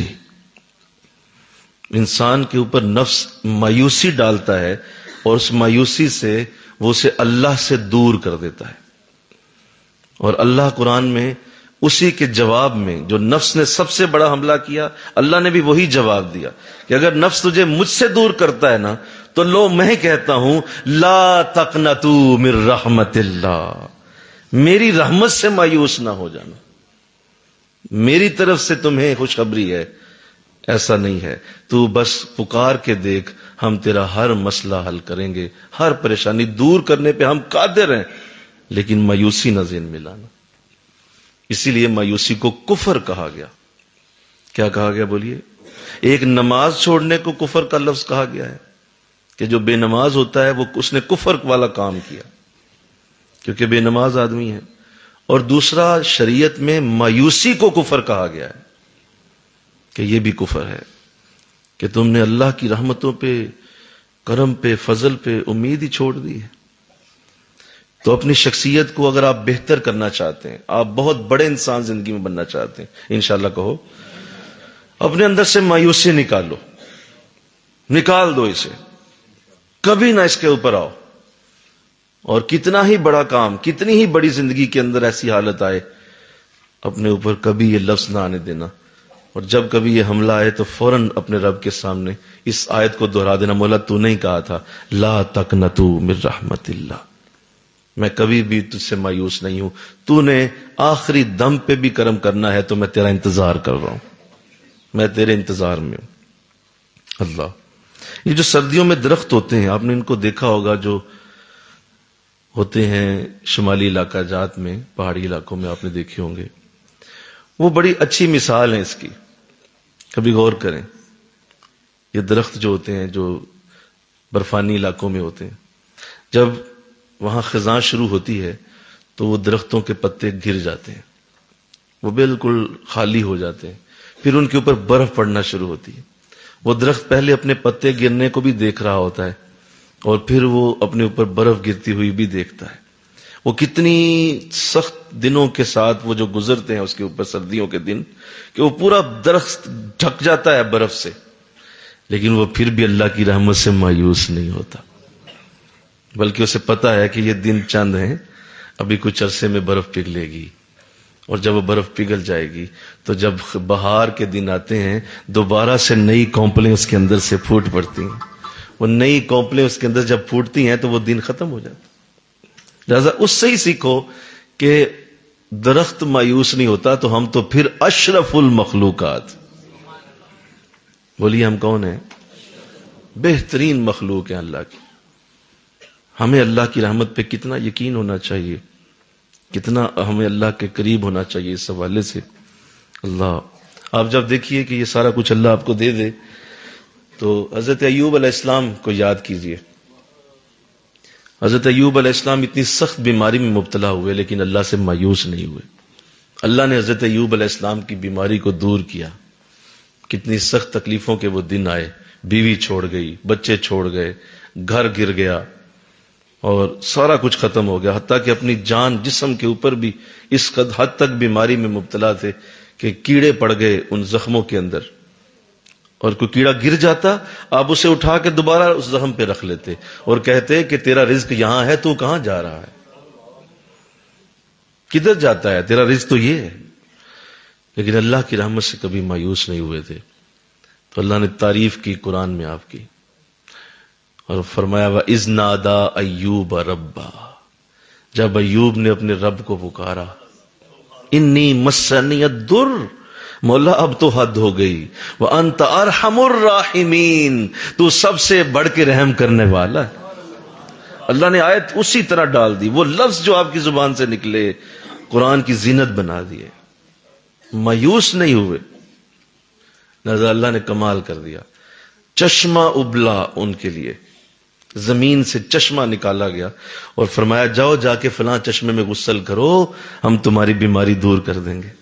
انسان کے اوپر نفس مایوسی ڈالتا ہے، اور اس مایوسی سے وہ اسے اللہ سے دور کر دیتا ہے۔ اور اللہ قرآن میں اسی کے جواب میں جو نفس نے سب سے بڑا حملہ کیا، اللہ نے بھی وہی جواب دیا کہ اگر نفس تجھے مجھ سے دور کرتا ہے نا، تو لو میں کہتا ہوں لا تقنطوا من رحمت اللہ، میری رحمت سے مایوس نہ ہو جانا، میری طرف سے تمہیں خوشخبری ہے، ایسا نہیں ہے، تو بس پکار کے دیکھ، ہم تیرا ہر مسئلہ حل کریں گے، ہر پریشانی دور کرنے پہ ہم قادر ہیں، لیکن مایوسی نہ ذہن میں لانا۔ اسی لیے مایوسی کو کفر کہا گیا۔ کیا کہا گیا بولیے؟ ایک نماز چھوڑنے کو کفر کا لفظ کہا گیا ہے کہ جو بے نماز ہوتا ہے وہ اس نے کفر والا کام کیا کیونکہ بے نماز آدمی ہے۔ اور دوسرا، شریعت میں مایوسی کو کفر کہا گیا ہے کہ یہ بھی کفر ہے کہ تم نے اللہ کی رحمتوں پہ، کرم پہ، فضل پہ امید ہی چھوڑ دی ہے۔ تو اپنی شخصیت کو اگر آپ بہتر کرنا چاہتے ہیں، آپ بہت بڑے انسان زندگی میں بننا چاہتے ہیں، انشاءاللہ کہو اپنے اندر سے مایوسی نکالو، نکال دو اسے، کبھی نہ اس کے اوپر آؤ۔ اور کتنا ہی بڑا کام، کتنی ہی بڑی زندگی کے اندر ایسی حالت آئے، اپنے اوپر کبھی یہ لفظ نہ آنے دینا، اور جب کبھی یہ حملہ آئے تو فوراً اپنے رب کے سامنے اس آیت کو دہرا دینا، مولا تو نہیں کہا تھا لا تقنطوا من رحمت اللہ، میں کبھی بھی تجھ سے مایوس نہیں ہوں، تو نے آخری دم پہ بھی کرم کرنا ہے تو میں تیرا انتظار کر رہا ہوں، میں تیرے انتظار میں ہوں۔ اللہ، یہ جو سردیوں میں درخت ہوتے ہیں، آپ نے ان کو دیکھا ہوگا، جو ہوتے ہیں شمالی علاقہ جات میں، پہاڑی علاقوں میں آپ نے دیکھے ہوں گے، وہ بڑی اچھی مثال ہے اس کی، کبھی غور کریں۔ یہ درخت جو ہوتے ہیں جو برفانی علاقوں میں ہوتے ہیں، جب وہاں خزاں شروع ہوتی ہے تو وہ درختوں کے پتے گر جاتے ہیں، وہ بالکل خالی ہو جاتے ہیں، پھر ان کے اوپر برف پڑنا شروع ہوتی ہے۔ وہ درخت پہلے اپنے پتے گرنے کو بھی دیکھ رہا ہوتا ہے، اور پھر وہ اپنے اوپر برف گرتی ہوئی بھی دیکھتا ہے۔ وہ کتنی سخت دنوں کے ساتھ وہ جو گزرتے ہیں اس کے اوپر، سردیوں کے دن، کہ وہ پورا درخت ڈھک جاتا ہے برف سے، لیکن وہ پھر بھی اللہ کی رحمت سے مایوس نہیں ہوتا، بلکہ اسے پتا ہے کہ یہ دن چند ہیں، ابھی کچھ عرصے میں برف پگھلے گی، اور جب وہ برف پگھل جائے گی تو جب بہار کے دن آتے ہیں دوبارہ سے نئی کونپلیں اس کے اندر سے پھوٹ پڑتی ہیں، وہ نئی کونپلیں اس کے اندر جب پھوٹتی ہیں تو وہ دن ختم ہو جاتا ہے۔ لہذا اس سے ہی سیکھو کہ درخت مایوس نہیں ہوتا، تو ہم تو پھر اشرف المخلوقات، بولیے ہم کون ہیں؟ بہترین مخلوق ہیں اللہ کی۔ ہمیں اللہ کی رحمت پہ کتنا یقین ہونا چاہیے کتنا ہمیں اللہ کے قریب ہونا چاہیے اس حوالے سے. اللہ، آپ جب دیکھیے کہ یہ سارا کچھ اللہ آپ کو دے دے تو حضرت ایوب علیہ السلام کو یاد کیجئے. حضرت ایوب علیہ السلام اتنی سخت بیماری میں مبتلا ہوئے لیکن اللہ سے مایوس نہیں ہوئے. اللہ نے حضرت ایوب علیہ السلام کی بیماری کو دور کیا. کتنی سخت تکلیفوں کے وہ دن آئے، بیوی چھوڑ گئی، بچے چھوڑ گئے، گھر گر گیا اور سارا کچھ ختم ہو گیا، حتیٰ کہ اپنی جان جسم کے اوپر بھی اس حد تک بیماری میں مبتلا تھے کہ کیڑے پڑ گئے ان زخموں کے اندر، اور کوئی کیڑا گر جاتا آپ اسے اٹھا کے دوبارہ اس زخم پہ رکھ لیتے اور کہتے کہ تیرا رزق یہاں ہے، تو کہاں جا رہا ہے، کدھر جاتا ہے، تیرا رزق تو یہ ہے. لیکن اللہ کی رحمت سے کبھی مایوس نہیں ہوئے تھے. تو اللہ نے تعریف کی قرآن میں آپ کی اور فرمایا وَإِذْ نَادَىٰ أَيُّوبَ رَبَّهُ، جب ایوب نے اپنے رب کو پکارا، انی مسنی الضر، مولا اب تو حد ہو گئی، وَأَنْتَ أَرْحَمُ الرَّاحِمِينَ، تو سب سے بڑھ کے رحم کرنے والا ہے. اللہ نے آیت اسی طرح ڈال دی، وہ لفظ جو آپ کی زبان سے نکلے قرآن کی زینت بنا دیے. مایوس نہیں ہوئے، لہذا اللہ نے کمال کر دیا. چشمہ ابلا ان کے لیے، زمین سے چشمہ نکالا گیا اور فرمایا جاؤ جا کے فلاں چشمے میں غسل کرو، ہم تمہاری بیماری دور کر دیں گے.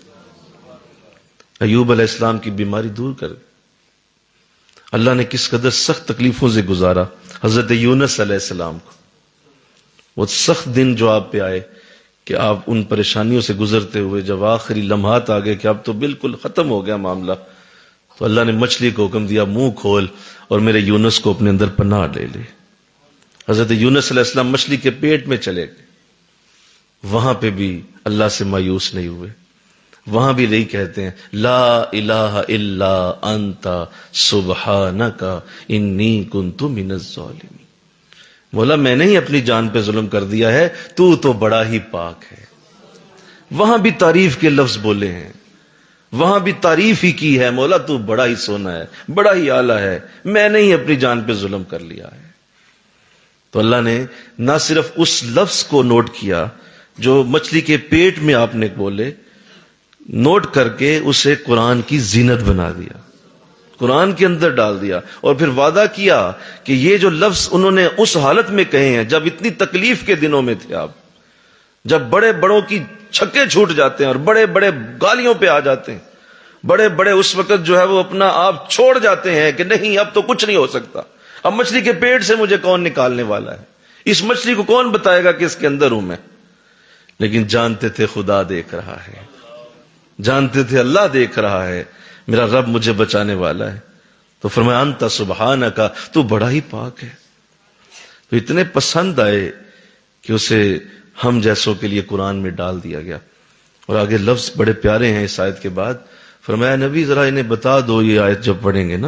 ایوب علیہ السلام کی بیماری دور کر دی. اللہ نے کس قدر سخت تکلیفوں سے گزارا حضرت یونس علیہ السلام کو. وہ سخت دن جو آپ پہ آئے کہ آپ ان پریشانیوں سے گزرتے ہوئے جب آخری لمحات آ گئے کہ اب تو بالکل ختم ہو گیا معاملہ، تو اللہ نے مچھلی کو حکم دیا منہ کھول اور میرے یونس کو اپنے اندر پناہ لے لے. حضرت یونس علیہ السلام مچھلی کے پیٹ میں چلے گئے، وہاں پہ بھی اللہ سے مایوس نہیں ہوئے. وہاں بھی یہی کہتے ہیں لا الہ الا انت سبحانک انی کنت من الظالمین. مولا میں نے ہی اپنی جان پہ ظلم کر دیا ہے، تو تو بڑا ہی پاک ہے. وہاں بھی تعریف کے لفظ بولے ہیں، وہاں بھی تعریف ہی کی ہے، مولا تو بڑا ہی سونا ہے، بڑا ہی اعلیٰ ہے، میں نے ہی اپنی جان پہ ظلم کر لیا ہے. تو اللہ نے نہ صرف اس لفظ کو نوٹ کیا جو مچھلی کے پیٹ میں آپ نے بولے، نوٹ کر کے اسے قرآن کی زینت بنا دیا، قرآن کے اندر ڈال دیا، اور پھر وعدہ کیا کہ یہ جو لفظ انہوں نے اس حالت میں کہے ہیں جب اتنی تکلیف کے دنوں میں تھے آپ، جب بڑے بڑوں کی چھکے چھوٹ جاتے ہیں اور بڑے بڑے گالیوں پہ آ جاتے ہیں، بڑے بڑے اس وقت جو ہے وہ اپنا آپ چھوڑ جاتے ہیں کہ نہیں اب تو کچھ نہیں ہو سکتا، اب مچھلی کے پیٹ سے مجھے کون نکالنے والا ہے، اس مچھلی کو کون بتائے گا کہ اس کے اندر ہوں میں. لیکن جانتے تھے خدا دیکھ رہا ہے، جانتے تھے اللہ دیکھ رہا ہے، میرا رب مجھے بچانے والا ہے. تو فرمایا انت سبحانک، تو بڑا ہی پاک ہے. تو اتنے پسند آئے کہ اسے ہم جیسوں کے لیے قرآن میں ڈال دیا گیا. اور آگے لفظ بڑے پیارے ہیں اس آیت کے بعد. فرمایا نبی ذرا انہیں بتا دو، یہ آیت جب پڑھیں گے نا،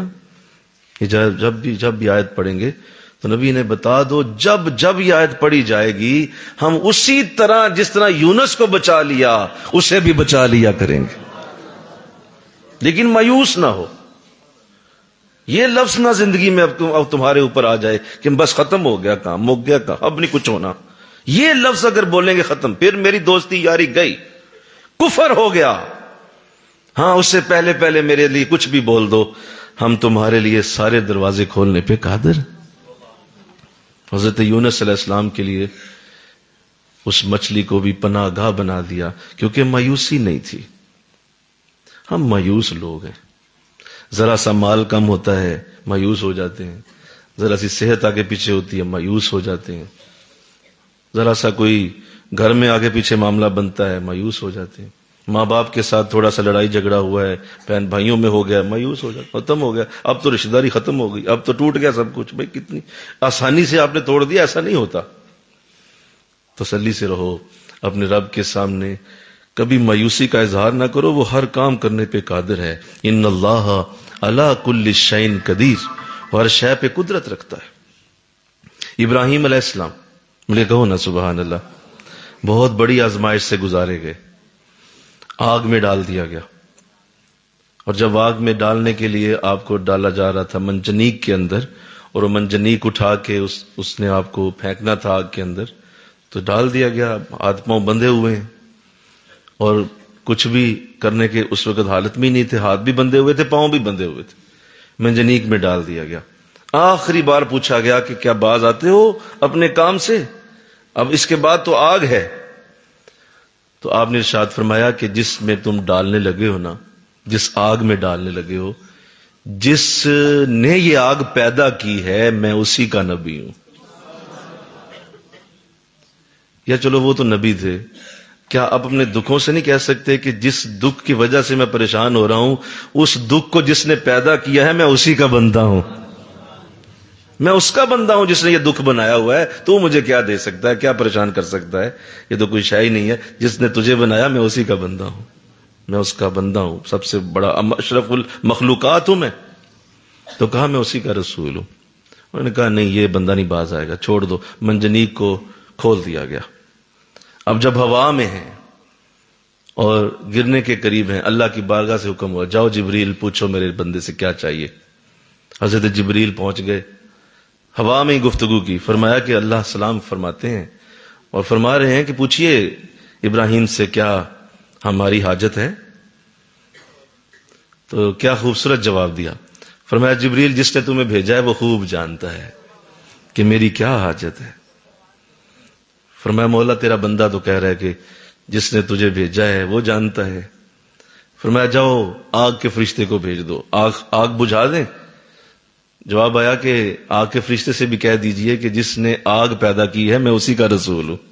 جب بھی جب بھی آیت پڑھیں گے تو نبی انہیں بتا دو جب جب یہ آیت پڑھی جائے گی ہم اسی طرح جس طرح یونس کو بچا لیا اسے بھی بچا لیا کریں گے، لیکن مایوس نہ ہو. یہ لفظ نہ زندگی میں اب اب تمہارے اوپر آ جائے کہ بس ختم ہو گیا کام، مک گیا کام، اب نہیں کچھ ہونا. یہ لفظ اگر بولیں گے ختم، پھر میری دوستی یاری گئی، کفر ہو گیا. ہاں اس سے پہلے پہلے میرے لیے کچھ بھی بول دو، ہم تمہارے لیے سارے دروازے کھولنے پہ قادر. حضرت یونس علیہ السلام کے لیے اس مچھلی کو بھی پناہ گاہ بنا دیا کیونکہ مایوسی نہیں تھی. ہم مایوس لوگ ہیں، ذرا سا مال کم ہوتا ہے مایوس ہو جاتے ہیں، ذرا سی صحت آگے پیچھے ہوتی ہے مایوس ہو جاتے ہیں، ذرا سا کوئی گھر میں آگے پیچھے معاملہ بنتا ہے مایوس ہو جاتے ہیں، ماں باپ کے ساتھ تھوڑا سا لڑائی جھگڑا ہوا ہے، بہن بھائیوں میں ہو گیا مایوس ہو جاتا، ختم ہو گیا، اب تو رشتہ داری ختم ہو گئی، اب تو ٹوٹ گیا سب کچھ. بھائی کتنی آسانی سے آپ نے توڑ دیا، ایسا نہیں ہوتا. تسلی سے رہو اپنے رب کے سامنے، کبھی مایوسی کا اظہار نہ کرو، وہ ہر کام کرنے پہ قادر ہے. ان اللہ علی کل شیء قدیر، وہ ہر شے پہ قدرت رکھتا ہے. ابراہیم علیہ السلام، مجھے کہو نا سبحان اللہ، بہت بڑی آزمائش سے گزارے گئے. آگ میں ڈال دیا گیا، اور جب آگ میں ڈالنے کے لیے آپ کو ڈالا جا رہا تھا منجنیق کے اندر، اور وہ منجنیق اٹھا کے اس اس نے آپ کو پھینکنا تھا آگ کے اندر، تو ڈال دیا گیا، ہاتھ پاؤں بندھے ہوئے ہیں اور کچھ بھی کرنے کے اس وقت حالت میں نہیں تھے، ہاتھ بھی بندھے ہوئے تھے، پاؤں بھی بندھے ہوئے تھے، منجنیق میں ڈال دیا گیا۔ آخری بار پوچھا گیا کہ کیا باز آتے ہو اپنے کام سے، اب اس کے بعد تو آگ ہے۔ تو آپ نے ارشاد فرمایا کہ جس میں تم ڈالنے لگے ہو نا، جس آگ میں ڈالنے لگے ہو، جس نے یہ آگ پیدا کی ہے میں اسی کا نبی ہوں۔ یا چلو وہ تو نبی تھے، کیا آپ اپنے دکھوں سے نہیں کہہ سکتے کہ جس دکھ کی وجہ سے میں پریشان ہو رہا ہوں اس دکھ کو جس نے پیدا کیا ہے میں اسی کا بندہ ہوں، میں اس کا بندہ ہوں جس نے یہ دکھ بنایا ہوا ہے، تو مجھے کیا دے سکتا ہے، کیا پریشان کر سکتا ہے، یہ تو کوئی شے ہی نہیں ہے، جس نے تجھے بنایا میں اسی کا بندہ ہوں، میں اس کا بندہ ہوں، سب سے بڑا اشرف المخلوقات ہوں میں۔ تو کہا میں اسی کا رسول ہوں۔ انہوں نے کہا نہیں یہ بندہ نہیں باز آئے گا، چھوڑ دو۔ منجنیق کو کھول دیا گیا۔ اب جب ہوا میں ہیں اور گرنے کے قریب ہیں، اللہ کی بارگاہ سے حکم ہوا جاؤ جبریل پوچھو میرے بندے سے کیا چاہیے۔ حضرت جبریل پہنچ گئے، ہوا میں ہی گفتگو کی، فرمایا کہ اللہ سلام فرماتے ہیں اور فرما رہے ہیں کہ پوچھئے ابراہیم سے کیا ہماری حاجت ہے۔ تو کیا خوبصورت جواب دیا، فرمایا جبریل جس نے تمہیں بھیجا ہے وہ خوب جانتا ہے کہ میری کیا حاجت ہے۔ فرمایا مولا تیرا بندہ تو کہہ رہا ہے کہ جس نے تجھے بھیجا ہے وہ جانتا ہے۔ فرمایا جاؤ آگ کے فرشتے کو بھیج دو، آگ آگ بجھا دیں۔ جواب آیا کہ آگ کے فرشتے سے بھی کہہ دیجئے کہ جس نے آگ پیدا کی ہے میں اسی کا رسول ہوں۔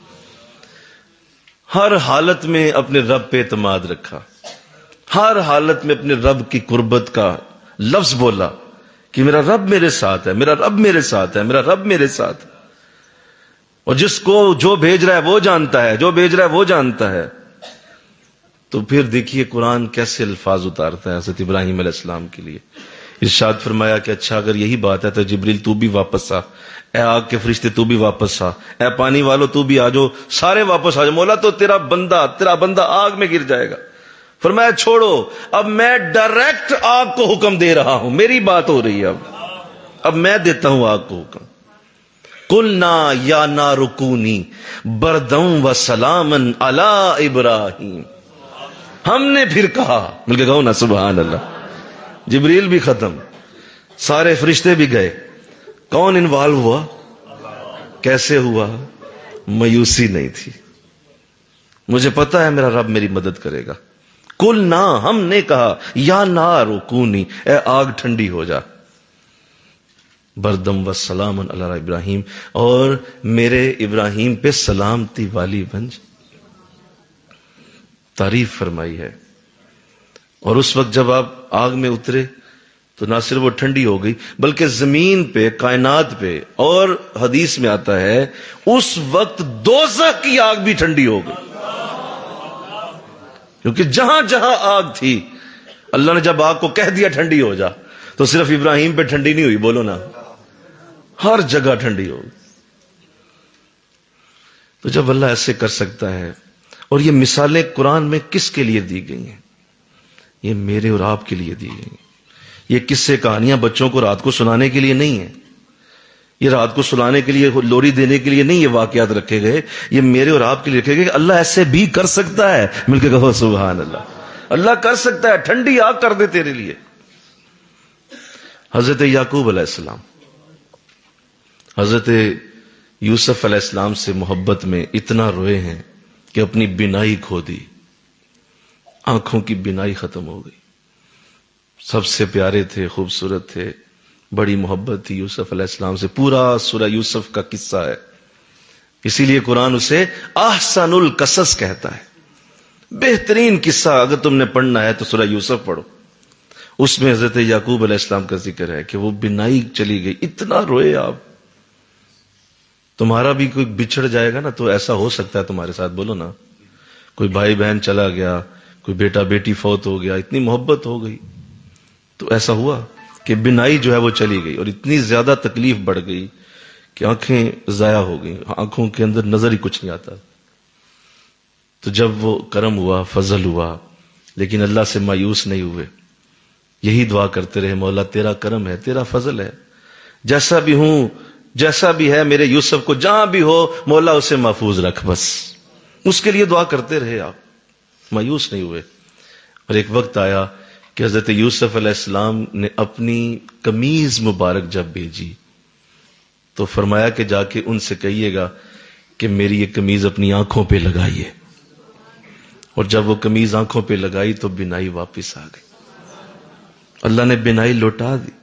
ہر حالت میں اپنے رب پہ اعتماد رکھا، ہر حالت میں اپنے رب کی قربت کا لفظ بولا کہ میرا رب میرے ساتھ ہے، میرا رب میرے ساتھ ہے، میرا رب میرے ساتھ ہے، اور جس کو جو بھیج رہا ہے وہ جانتا ہے، جو بھیج رہا ہے وہ جانتا ہے۔ تو پھر دیکھیے قرآن کیسے الفاظ اتارتا ہے حضرت ابراہیم علیہ السلام کے لیے۔ ارشاد فرمایا کہ اچھا اگر یہی بات ہے تو جبریل تو بھی واپس آ، اے آگ کے فرشتے تو بھی واپس آ، اے پانی والو تو بھی آ جاؤ، سارے واپس آ جاؤ، مولا تو تیرا بندہ تیرا بندہ آگ میں گر جائے گا۔ فرمایا چھوڑو، اب میں ڈائریکٹ آگ کو حکم دے رہا ہوں، میری بات ہو رہی ہے، اب اب میں دیتا ہوں آگ کو حکم۔ قلنا یا نار کونی بردا و سلاما علی ابراہیم، ہم نے پھر کہا، مل کے کہو نا سبحان اللہ۔ جبریل بھی ختم، سارے فرشتے بھی گئے، کون انوالو ہوا، کیسے ہوا؟ مایوسی نہیں تھی، مجھے پتا ہے میرا رب میری مدد کرے گا۔ قلنا ہم نے کہا یا نار کونی، اے آگ ٹھنڈی ہو جا، بردم و سلام علی ابراہیم، اور میرے ابراہیم پہ سلامتی والی بن جا۔ تعریف فرمائی ہے۔ اور اس وقت جب آپ آگ میں اترے تو نہ صرف وہ ٹھنڈی ہو گئی بلکہ زمین پہ، کائنات پہ، اور حدیث میں آتا ہے اس وقت دوزخ کی آگ بھی ٹھنڈی ہو گئی، کیونکہ جہاں جہاں آگ تھی اللہ نے جب آگ کو کہہ دیا ٹھنڈی ہو جا، تو صرف ابراہیم پہ ٹھنڈی نہیں ہوئی، بولو نا، ہر جگہ ٹھنڈی ہو گئی۔ تو جب اللہ ایسے کر سکتا ہے، اور یہ مثالیں قرآن میں کس کے لیے دی گئی ہیں؟ یہ میرے اور آپ کے لیے دی گئی ہیں۔ یہ قصے کہانیاں بچوں کو رات کو سنانے کے لیے نہیں ہیں، یہ رات کو سلانے کے لیے، لوری دینے کے لیے نہیں یہ واقعات رکھے گئے، یہ میرے اور آپ کے لیے رکھے گئے کہ اللہ ایسے بھی کر سکتا ہے۔ مل کے کہو سبحان اللہ، اللہ کر سکتا ہے، ٹھنڈی آگ کر دے تیرے لیے۔ حضرت یعقوب علیہ السلام حضرت یوسف علیہ السلام سے محبت میں اتنا روئے ہیں کہ اپنی بینائی کھو دی، آنکھوں کی بینائی ختم ہو گئی۔ سب سے پیارے تھے، خوبصورت تھے، بڑی محبت تھی یوسف علیہ السلام سے۔ پورا سورہ یوسف کا قصہ ہے، اسی لیے قرآن اسے احسن القصص کہتا ہے۔ بہترین قصہ اگر تم نے پڑھنا ہے تو سورہ یوسف پڑھو، اس میں حضرت یعقوب علیہ السلام کا ذکر ہے کہ وہ بینائی چلی گئی، اتنا روئے آپ۔ تمہارا بھی کوئی بچھڑ جائے گا نا تو ایسا ہو سکتا ہے تمہارے ساتھ، بولو نا، کوئی بھائی بہن چلا گیا، کوئی بیٹا بیٹی فوت ہو گیا، اتنی محبت ہو گئی تو ایسا ہوا کہ بینائی جو ہے وہ چلی گئی، اور اتنی زیادہ تکلیف بڑھ گئی کہ آنکھیں ضائع ہو گئی، آنکھوں کے اندر نظر ہی کچھ نہیں آتا۔ تو جب وہ کرم ہوا، فضل ہوا، لیکن اللہ سے مایوس نہیں ہوئے، یہی دعا کرتے رہے، مولا تیرا کرم ہے، تیرا فضل ہے، جیسا بھی ہوں جیسا بھی ہے میرے یوسف کو جہاں بھی ہو مولا اسے محفوظ رکھ، بس اس کے لیے دعا کرتے رہے، آپ مایوس نہیں ہوئے۔ اور ایک وقت آیا کہ حضرت یوسف علیہ السلام نے اپنی قمیض مبارک جب بھیجی تو فرمایا کہ جا کے ان سے کہیے گا کہ میری یہ قمیض اپنی آنکھوں پہ لگائیے، اور جب وہ قمیض آنکھوں پہ لگائی تو بینائی واپس آ گئی، اللہ نے بینائی لوٹا دی۔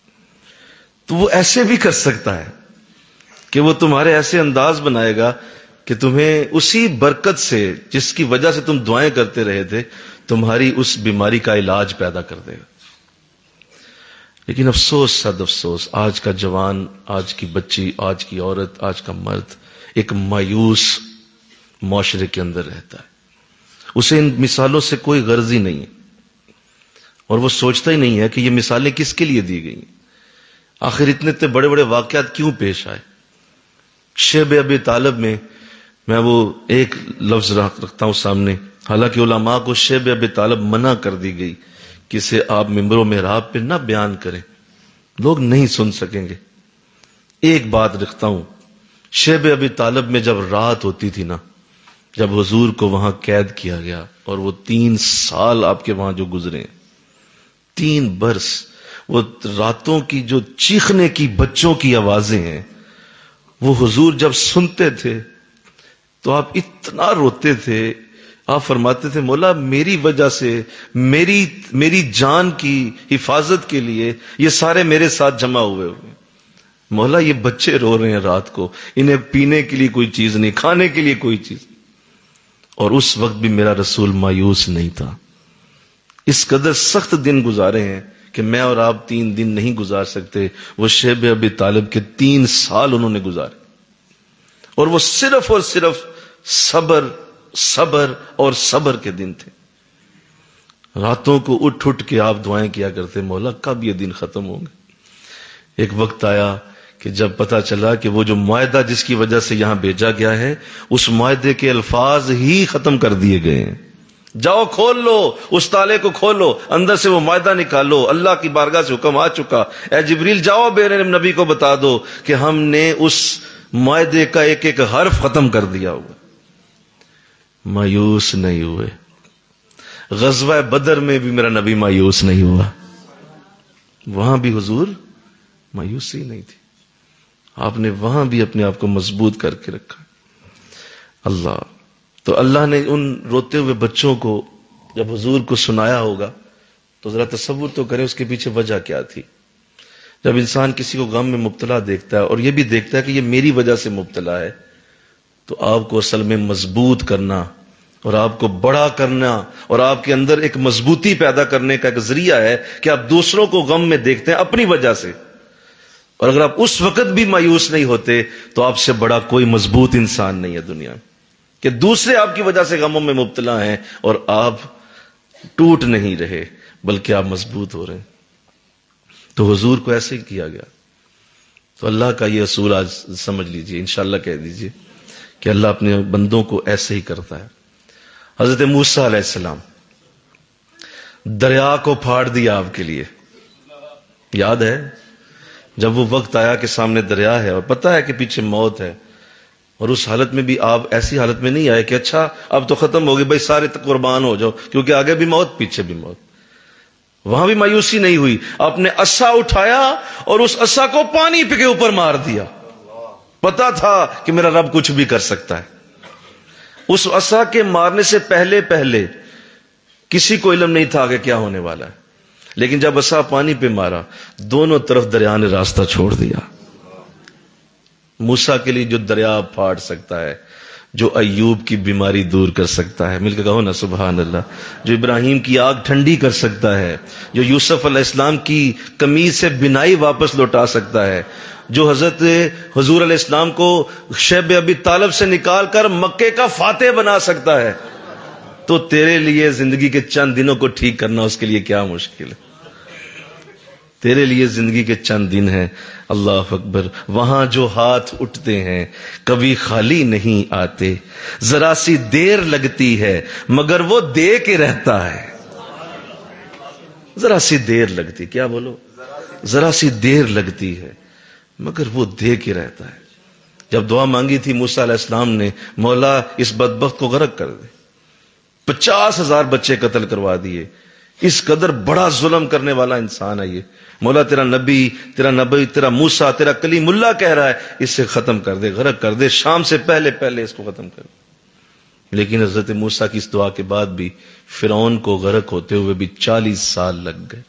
تو وہ ایسے بھی کر سکتا ہے کہ وہ تمہارے ایسے انداز بنائے گا کہ تمہیں اسی برکت سے جس کی وجہ سے تم دعائیں کرتے رہے تھے تمہاری اس بیماری کا علاج پیدا کر دے گا۔ لیکن افسوس صد افسوس، آج کا جوان، آج کی بچی، آج کی عورت، آج کا مرد ایک مایوس معاشرے کے اندر رہتا ہے، اسے ان مثالوں سے کوئی غرض ہی نہیں ہے، اور وہ سوچتا ہی نہیں ہے کہ یہ مثالیں کس کے لیے دی گئی ہیں، آخر اتنے اتنے بڑے بڑے واقعات کیوں پیش آئے۔ شیب ابی طالب میں میں وہ ایک لفظ رکھتا ہوں سامنے، حالانکہ علماء کو شیب ابی طالب منع کر دی گئی کہ اسے آپ ممبر و محراب پہ نہ بیان کریں، لوگ نہیں سن سکیں گے۔ ایک بات رکھتا ہوں، شیب ابی طالب میں جب رات ہوتی تھی نا، جب حضور کو وہاں قید کیا گیا اور وہ تین سال آپ کے وہاں جو گزرے، تین برس، وہ راتوں کی جو چیخنے کی بچوں کی آوازیں ہیں وہ حضور جب سنتے تھے تو آپ اتنا روتے تھے، آپ فرماتے تھے مولا میری وجہ سے، میری میری جان کی حفاظت کے لیے یہ سارے میرے ساتھ جمع ہوئے ہوئے، مولا یہ بچے رو رہے ہیں رات کو، انہیں پینے کے لیے کوئی چیز نہیں، کھانے کے لیے کوئی چیز نہیں، اور اس وقت بھی میرا رسول مایوس نہیں تھا۔ اس قدر سخت دن گزارے ہیں کہ میں اور آپ تین دن نہیں گزار سکتے، وہ شیب ابی طالب کے تین سال انہوں نے گزارے، اور وہ صرف اور صرف صبر صبر اور صبر کے دن تھے۔ راتوں کو اٹھ اٹھ کے آپ دعائیں کیا کرتے، مولا کب یہ دن ختم ہوں گے۔ ایک وقت آیا کہ جب پتا چلا کہ وہ جو معاہدہ جس کی وجہ سے یہاں بھیجا گیا ہے اس معاہدے کے الفاظ ہی ختم کر دیے گئے ہیں، جاؤ کھول لو اس تالے کو، کھولو اندر سے وہ معاہدہ نکالو، اللہ کی بارگاہ سے حکم آ چکا، اے جبریل جاؤ میرے نبی کو بتا دو کہ ہم نے اس معاہدے کا ایک ایک حرف ختم کر دیا ہوا۔ مایوس نہیں ہوئے۔ غزوہ بدر میں بھی میرا نبی مایوس نہیں ہوا، وہاں بھی حضور مایوسی نہیں تھی، آپ نے وہاں بھی اپنے آپ کو مضبوط کر کے رکھا۔ اللہ تو اللہ نے ان روتے ہوئے بچوں کو جب حضور کو سنایا ہوگا تو ذرا تصور تو کریں اس کے پیچھے وجہ کیا تھی۔ جب انسان کسی کو غم میں مبتلا دیکھتا ہے اور یہ بھی دیکھتا ہے کہ یہ میری وجہ سے مبتلا ہے، تو آپ کو اصل میں مضبوط کرنا اور آپ کو بڑا کرنا اور آپ کے اندر ایک مضبوطی پیدا کرنے کا ایک ذریعہ ہے کہ آپ دوسروں کو غم میں دیکھتے ہیں اپنی وجہ سے، اور اگر آپ اس وقت بھی مایوس نہیں ہوتے تو آپ سے بڑا کوئی مضبوط انسان نہیں ہے دنیا میں، کہ دوسرے آپ کی وجہ سے غموں میں مبتلا ہیں اور آپ ٹوٹ نہیں رہے بلکہ آپ مضبوط ہو رہے ہیں۔ تو حضور کو ایسے ہی کیا گیا۔ تو اللہ کا یہ اصول آج سمجھ لیجئے، انشاءاللہ کہہ دیجئے کہ اللہ اپنے بندوں کو ایسے ہی کرتا ہے۔ حضرت موسیٰ علیہ السلام دریا کو پھاڑ دیا آپ کے لیے، یاد ہے جب وہ وقت آیا کہ سامنے دریا ہے اور پتہ ہے کہ پیچھے موت ہے، اور اس حالت میں بھی آپ ایسی حالت میں نہیں آئے کہ اچھا اب تو ختم ہو گئی بھائی سارے قربان ہو جاؤ، کیونکہ آگے بھی موت پیچھے بھی موت۔ وہاں بھی مایوسی نہیں ہوئی، آپ نے عصا اٹھایا اور اس عصا کو پانی پہ کے اوپر مار دیا، پتا تھا کہ میرا رب کچھ بھی کر سکتا ہے۔ اس عصا کے مارنے سے پہلے پہلے کسی کو علم نہیں تھا کہ کیا ہونے والا ہے، لیکن جب عصا پانی پہ مارا دونوں طرف دریا نے راستہ چھوڑ دیا۔ موسیٰ کے لیے جو دریا پھاڑ سکتا ہے، جو ایوب کی بیماری دور کر سکتا ہے، مل کے کہو نا سبحان اللہ، جو ابراہیم کی آگ ٹھنڈی کر سکتا ہے، جو یوسف علیہ السلام کی قمیض سے بنائی واپس لوٹا سکتا ہے، جو حضرت حضور علیہ السلام کو شیب ابی طالب سے نکال کر مکے کا فاتح بنا سکتا ہے، تو تیرے لیے زندگی کے چند دنوں کو ٹھیک کرنا اس کے لیے کیا مشکل ہے؟ تیرے لیے زندگی کے چند دن ہیں، اللہ اکبر۔ وہاں جو ہاتھ اٹھتے ہیں کبھی خالی نہیں آتے، ذرا سی دیر لگتی ہے مگر وہ دے کے رہتا ہے۔ ذرا سی دیر لگتی، کیا بولو؟ ذرا سی دیر لگتی ہے مگر وہ دے کے رہتا ہے. جب دعا مانگی تھی موسیٰ علیہ السلام نے, مولا اس بدبخت کو غرق کر دے, پچاس ہزار بچے قتل کروا دیے, اس قدر بڑا ظلم کرنے والا انسان ہے یہ, مولا تیرا نبی تیرا نبی تیرا موسیٰ تیرا کلیم اللہ کہہ رہا ہے اس سے ختم کر دے, غرق کر دے, شام سے پہلے پہلے اس کو ختم کر دے. لیکن حضرت موسیٰ کی اس دعا کے بعد بھی فرعون کو غرق ہوتے ہوئے بھی چالیس سال لگ گئے.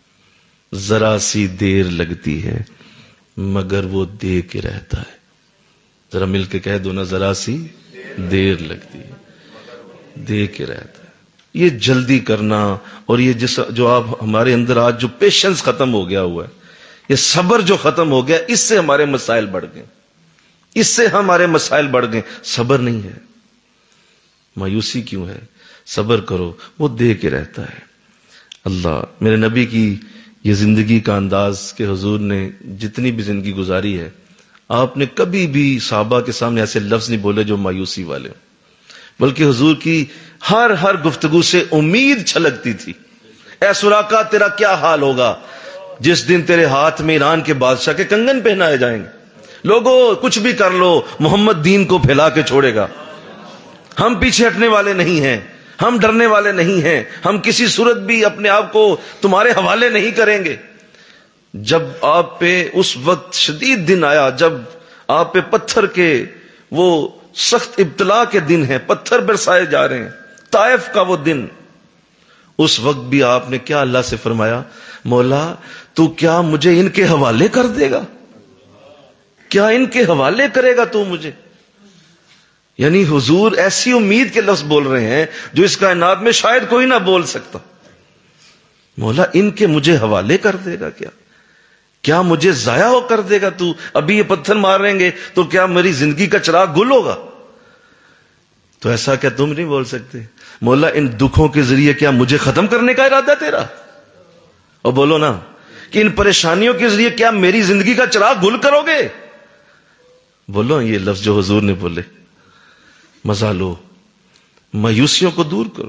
ذرا سی دیر لگتی ہے مگر وہ دے کے رہتا ہے. ذرا مل کے کہہ دو نا, ذرا سی دیر لگتی ہے دے کے رہتا ہے. یہ جلدی کرنا اور یہ جس جو آپ ہمارے اندر آج جو پیشنس ختم ہو گیا ہوا ہے, یہ صبر جو ختم ہو گیا, اس سے ہمارے مسائل بڑھ گئے, اس سے ہمارے مسائل بڑھ گئے. صبر نہیں ہے, مایوسی کیوں ہے؟ صبر کرو, وہ دے کے رہتا ہے. اللہ میرے نبی کی یہ زندگی کا انداز کہ حضور نے جتنی بھی زندگی گزاری ہے, آپ نے کبھی بھی صحابہ کے سامنے ایسے لفظ نہیں بولے جو مایوسی والے, بلکہ حضور کی ہر ہر گفتگو سے امید چھلکتی تھی. اے سراقہ تیرا کیا حال ہوگا جس دن تیرے ہاتھ میں ایران کے بادشاہ کے کنگن پہنائے جائیں گے. لوگوں کچھ بھی کر لو, محمد دین کو پھیلا کے چھوڑے گا. ہم پیچھے ہٹنے والے نہیں ہیں, ہم ڈرنے والے نہیں ہیں, ہم کسی صورت بھی اپنے آپ کو تمہارے حوالے نہیں کریں گے. جب آپ پہ اس وقت شدید دن آیا, جب آپ پہ پتھر کے وہ سخت ابتلا کے دن ہیں, پتھر برسائے جا رہے ہیں, طائف کا وہ دن, اس وقت بھی آپ نے کیا اللہ سے فرمایا, مولا تو کیا مجھے ان کے حوالے کر دے گا, کیا ان کے حوالے کرے گا تو مجھے. یعنی حضور ایسی امید کے لفظ بول رہے ہیں جو اس کائنات میں شاید کوئی نہ بول سکتا. مولا ان کے مجھے حوالے کر دے گا, کیا کیا مجھے ضائع ہو کر دے گا تو, ابھی یہ پتھر ماریں گے تو کیا میری زندگی کا چراغ گل ہوگا. تو ایسا کیا تم نہیں بول سکتے, مولا ان دکھوں کے ذریعے کیا مجھے ختم کرنے کا ارادہ تیرا. اور بولو نا کہ ان پریشانیوں کے ذریعے کیا میری زندگی کا چراغ گل کرو گے. بولو یہ لفظ جو حضور نے بولے, مزہ لو, مایوسیوں کو دور کرو.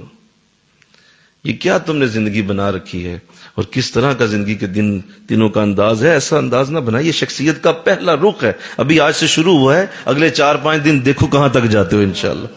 یہ کیا تم نے زندگی بنا رکھی ہے اور کس طرح کا زندگی کے دن دنوں کا انداز ہے. ایسا انداز نہ بنائیے, شخصیت کا پہلا رخ ہے, ابھی آج سے شروع ہوا ہے, اگلے چار پانچ دن دیکھو کہاں تک جاتے ہو انشاءاللہ.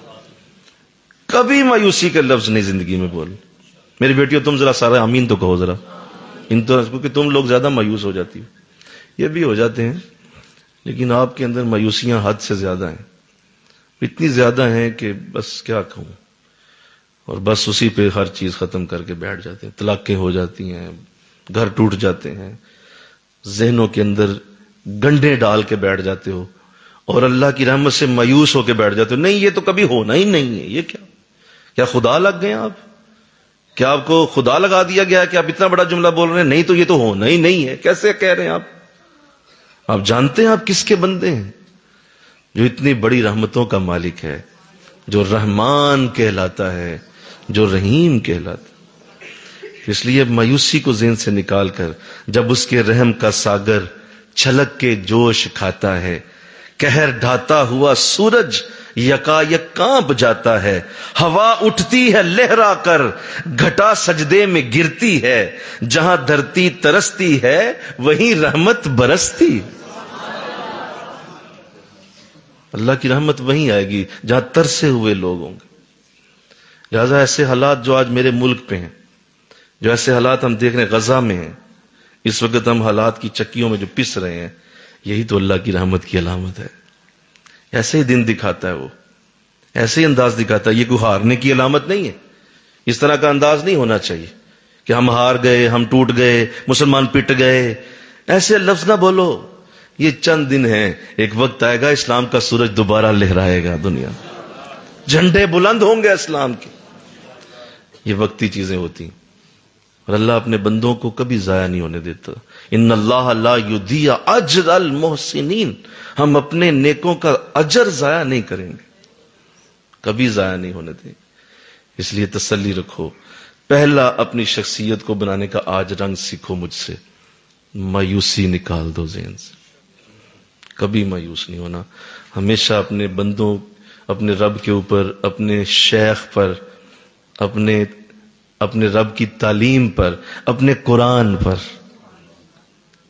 کبھی مایوسی کا لفظ نہیں زندگی میں بول. میری بیٹیوں تم ذرا سارا آمین تو کہو ذرا, ان تو کیونکہ تم لوگ زیادہ مایوس ہو جاتی ہو, یہ بھی ہو جاتے ہیں, لیکن آپ کے اندر مایوسیاں حد سے زیادہ ہیں, اتنی زیادہ ہیں کہ بس کیا کہوں, اور بس اسی پہ ہر چیز ختم کر کے بیٹھ جاتے ہیں. طلاقیں ہو جاتی ہیں, گھر ٹوٹ جاتے ہیں, ذہنوں کے اندر گنڈے ڈال کے بیٹھ جاتے ہو, اور اللہ کی رحمت سے مایوس ہو کے بیٹھ جاتے ہو. نہیں یہ تو کبھی ہونا ہی نہیں ہے. یہ کیا کیا خدا لگ گئے آپ, کیا آپ کو خدا لگا دیا گیا کہ آپ اتنا بڑا جملہ بول رہے ہیں. نہیں تو یہ تو ہونا ہی نہیں ہے. کیسے کہہ رہے ہیں آپ؟ آپ جانتے ہیں آپ کس کے بندے ہیں؟ جو اتنی بڑی رحمتوں کا مالک ہے, جو رحمان کہلاتا ہے, جو رحیم کہلاتا ہے. اس لیے مایوسی کو ذہن سے نکال کر, جب اس کے رحم کا ساگر چھلک کے جوش کھاتا ہے, قہر ڈھاتا ہوا سورج یکا یک کانپ جاتا ہے, ہوا اٹھتی ہے لہرا کر, گھٹا سجدے میں گرتی ہے, جہاں دھرتی ترستی ہے وہیں رحمت برستی. اللہ کی رحمت وہیں آئے گی جہاں ترسے ہوئے لوگ ہوں گے. لہذا ایسے حالات جو آج میرے ملک پہ ہیں, جو ایسے حالات ہم دیکھ رہے ہیں غزہ میں ہیں, اس وقت ہم حالات کی چکیوں میں جو پس رہے ہیں, یہی تو اللہ کی رحمت کی علامت ہے. ایسے ہی دن دکھاتا ہے وہ, ایسے ہی انداز دکھاتا ہے. یہ کوئی ہارنے کی علامت نہیں ہے. اس طرح کا انداز نہیں ہونا چاہیے کہ ہم ہار گئے, ہم ٹوٹ گئے, مسلمان پٹ گئے. ایسے لفظ نہ بولو. یہ چند دن ہیں, ایک وقت آئے گا اسلام کا سورج دوبارہ لہرائے گا, دنیا جھنڈے بلند ہوں گے اسلام کے. یہ وقتی چیزیں ہوتی ہیں, اور اللہ اپنے بندوں کو کبھی ضائع نہیں ہونے دیتا. ان اللہ لا یضیع اجر المحسنین, ہم اپنے نیکوں کا اجر ضائع نہیں کریں گے, کبھی ضائع نہیں ہونے دیں. اس لیے تسلی رکھو. پہلا اپنی شخصیت کو بنانے کا آج رنگ سیکھو مجھ سے. مایوسی نکال دو ذہن سے, کبھی مایوس نہیں ہونا. ہمیشہ اپنے بندوں, اپنے رب کے اوپر, اپنے شیخ پر, اپنے اپنے رب کی تعلیم پر, اپنے قرآن پر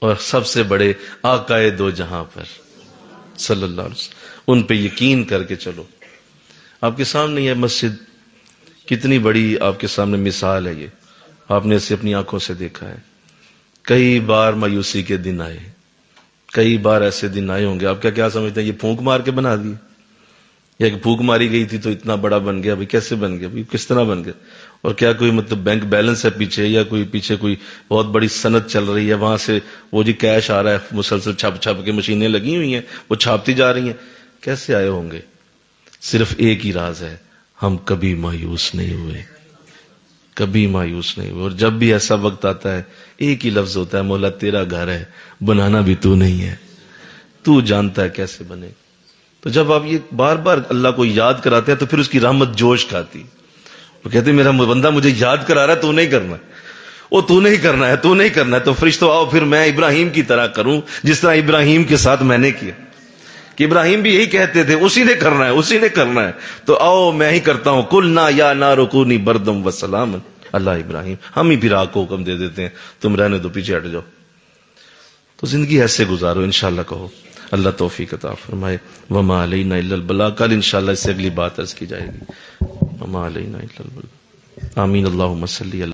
اور سب سے بڑے آقائے دو جہاں پر صلی اللہ علیہ وسلم، ان پہ یقین کر کے چلو۔ آپ کے سامنے یہ مسجد کتنی بڑی آپ کے سامنے مثال ہے، یہ آپ نے اسے اپنی آنکھوں سے دیکھا ہے۔ کئی بار مایوسی کے دن آئے، کئی بار ایسے دن آئے ہوں گے آپ کیا کیا سمجھتے ہیں یہ پھونک مار کے بنا دی، یا کہ پھونک ماری گئی تھی تو اتنا بڑا بن گیا، بھائی کیسے بن گیا، بھائی کس طرح بن گیا، اور کیا کوئی مطلب بینک بیلنس ہے پیچھے، یا کوئی پیچھے کوئی بہت بڑی صنعت چل رہی ہے، وہاں سے وہ جی کیش آ رہا ہے مسلسل، چھپ چھپ کے مشینیں لگی ہوئی ہیں وہ چھاپتی جا رہی ہیں، کیسے آئے ہوں گے؟ صرف ایک ہی راز ہے، ہم کبھی مایوس نہیں ہوئے، کبھی مایوس نہیں ہوئے۔ اور جب بھی ایسا وقت آتا ہے ایک ہی لفظ ہوتا ہے، مولا تیرا گھر ہے، بنانا بھی تو نہیں ہے، تو جانتا ہے کیسے بنے۔ تو جب آپ یہ بار بار اللہ کو یاد کراتے ہیں تو پھر اس کی رحمت جوش کھاتی، وہ کہتے ہیں میرا بندہ مجھے یاد کرا رہا ہے، تو نہیں کرنا، وہ تو نہیں کرنا ہے، تو نہیں کرنا ہے، تو فرشتوں آؤ پھر میں ابراہیم کی طرح کروں جس طرح ابراہیم کے ساتھ میں نے کیا، کہ ابراہیم بھی یہی کہتے تھے اسی نے کرنا ہے، اسی نے کرنا ہے، تو آؤ میں ہی کرتا ہوں، قلنا یا نار کونی بردم وسلام اللہ ابراہیم، ہم ہی پھر آگ کو حکم دے دیتے ہیں تم رہنے دو، پیچھے ہٹ جاؤ۔ تو زندگی ایسے گزارو، انشاءاللہ کہو اللہ توفیق عطا فرمائے۔ وما علینا الا البلاغ، کل انشاءاللہ اس سے اگلی بات عرض کی جائے گی۔ وما علینا الا البلاغ۔ آمین۔ اللہم صلی علی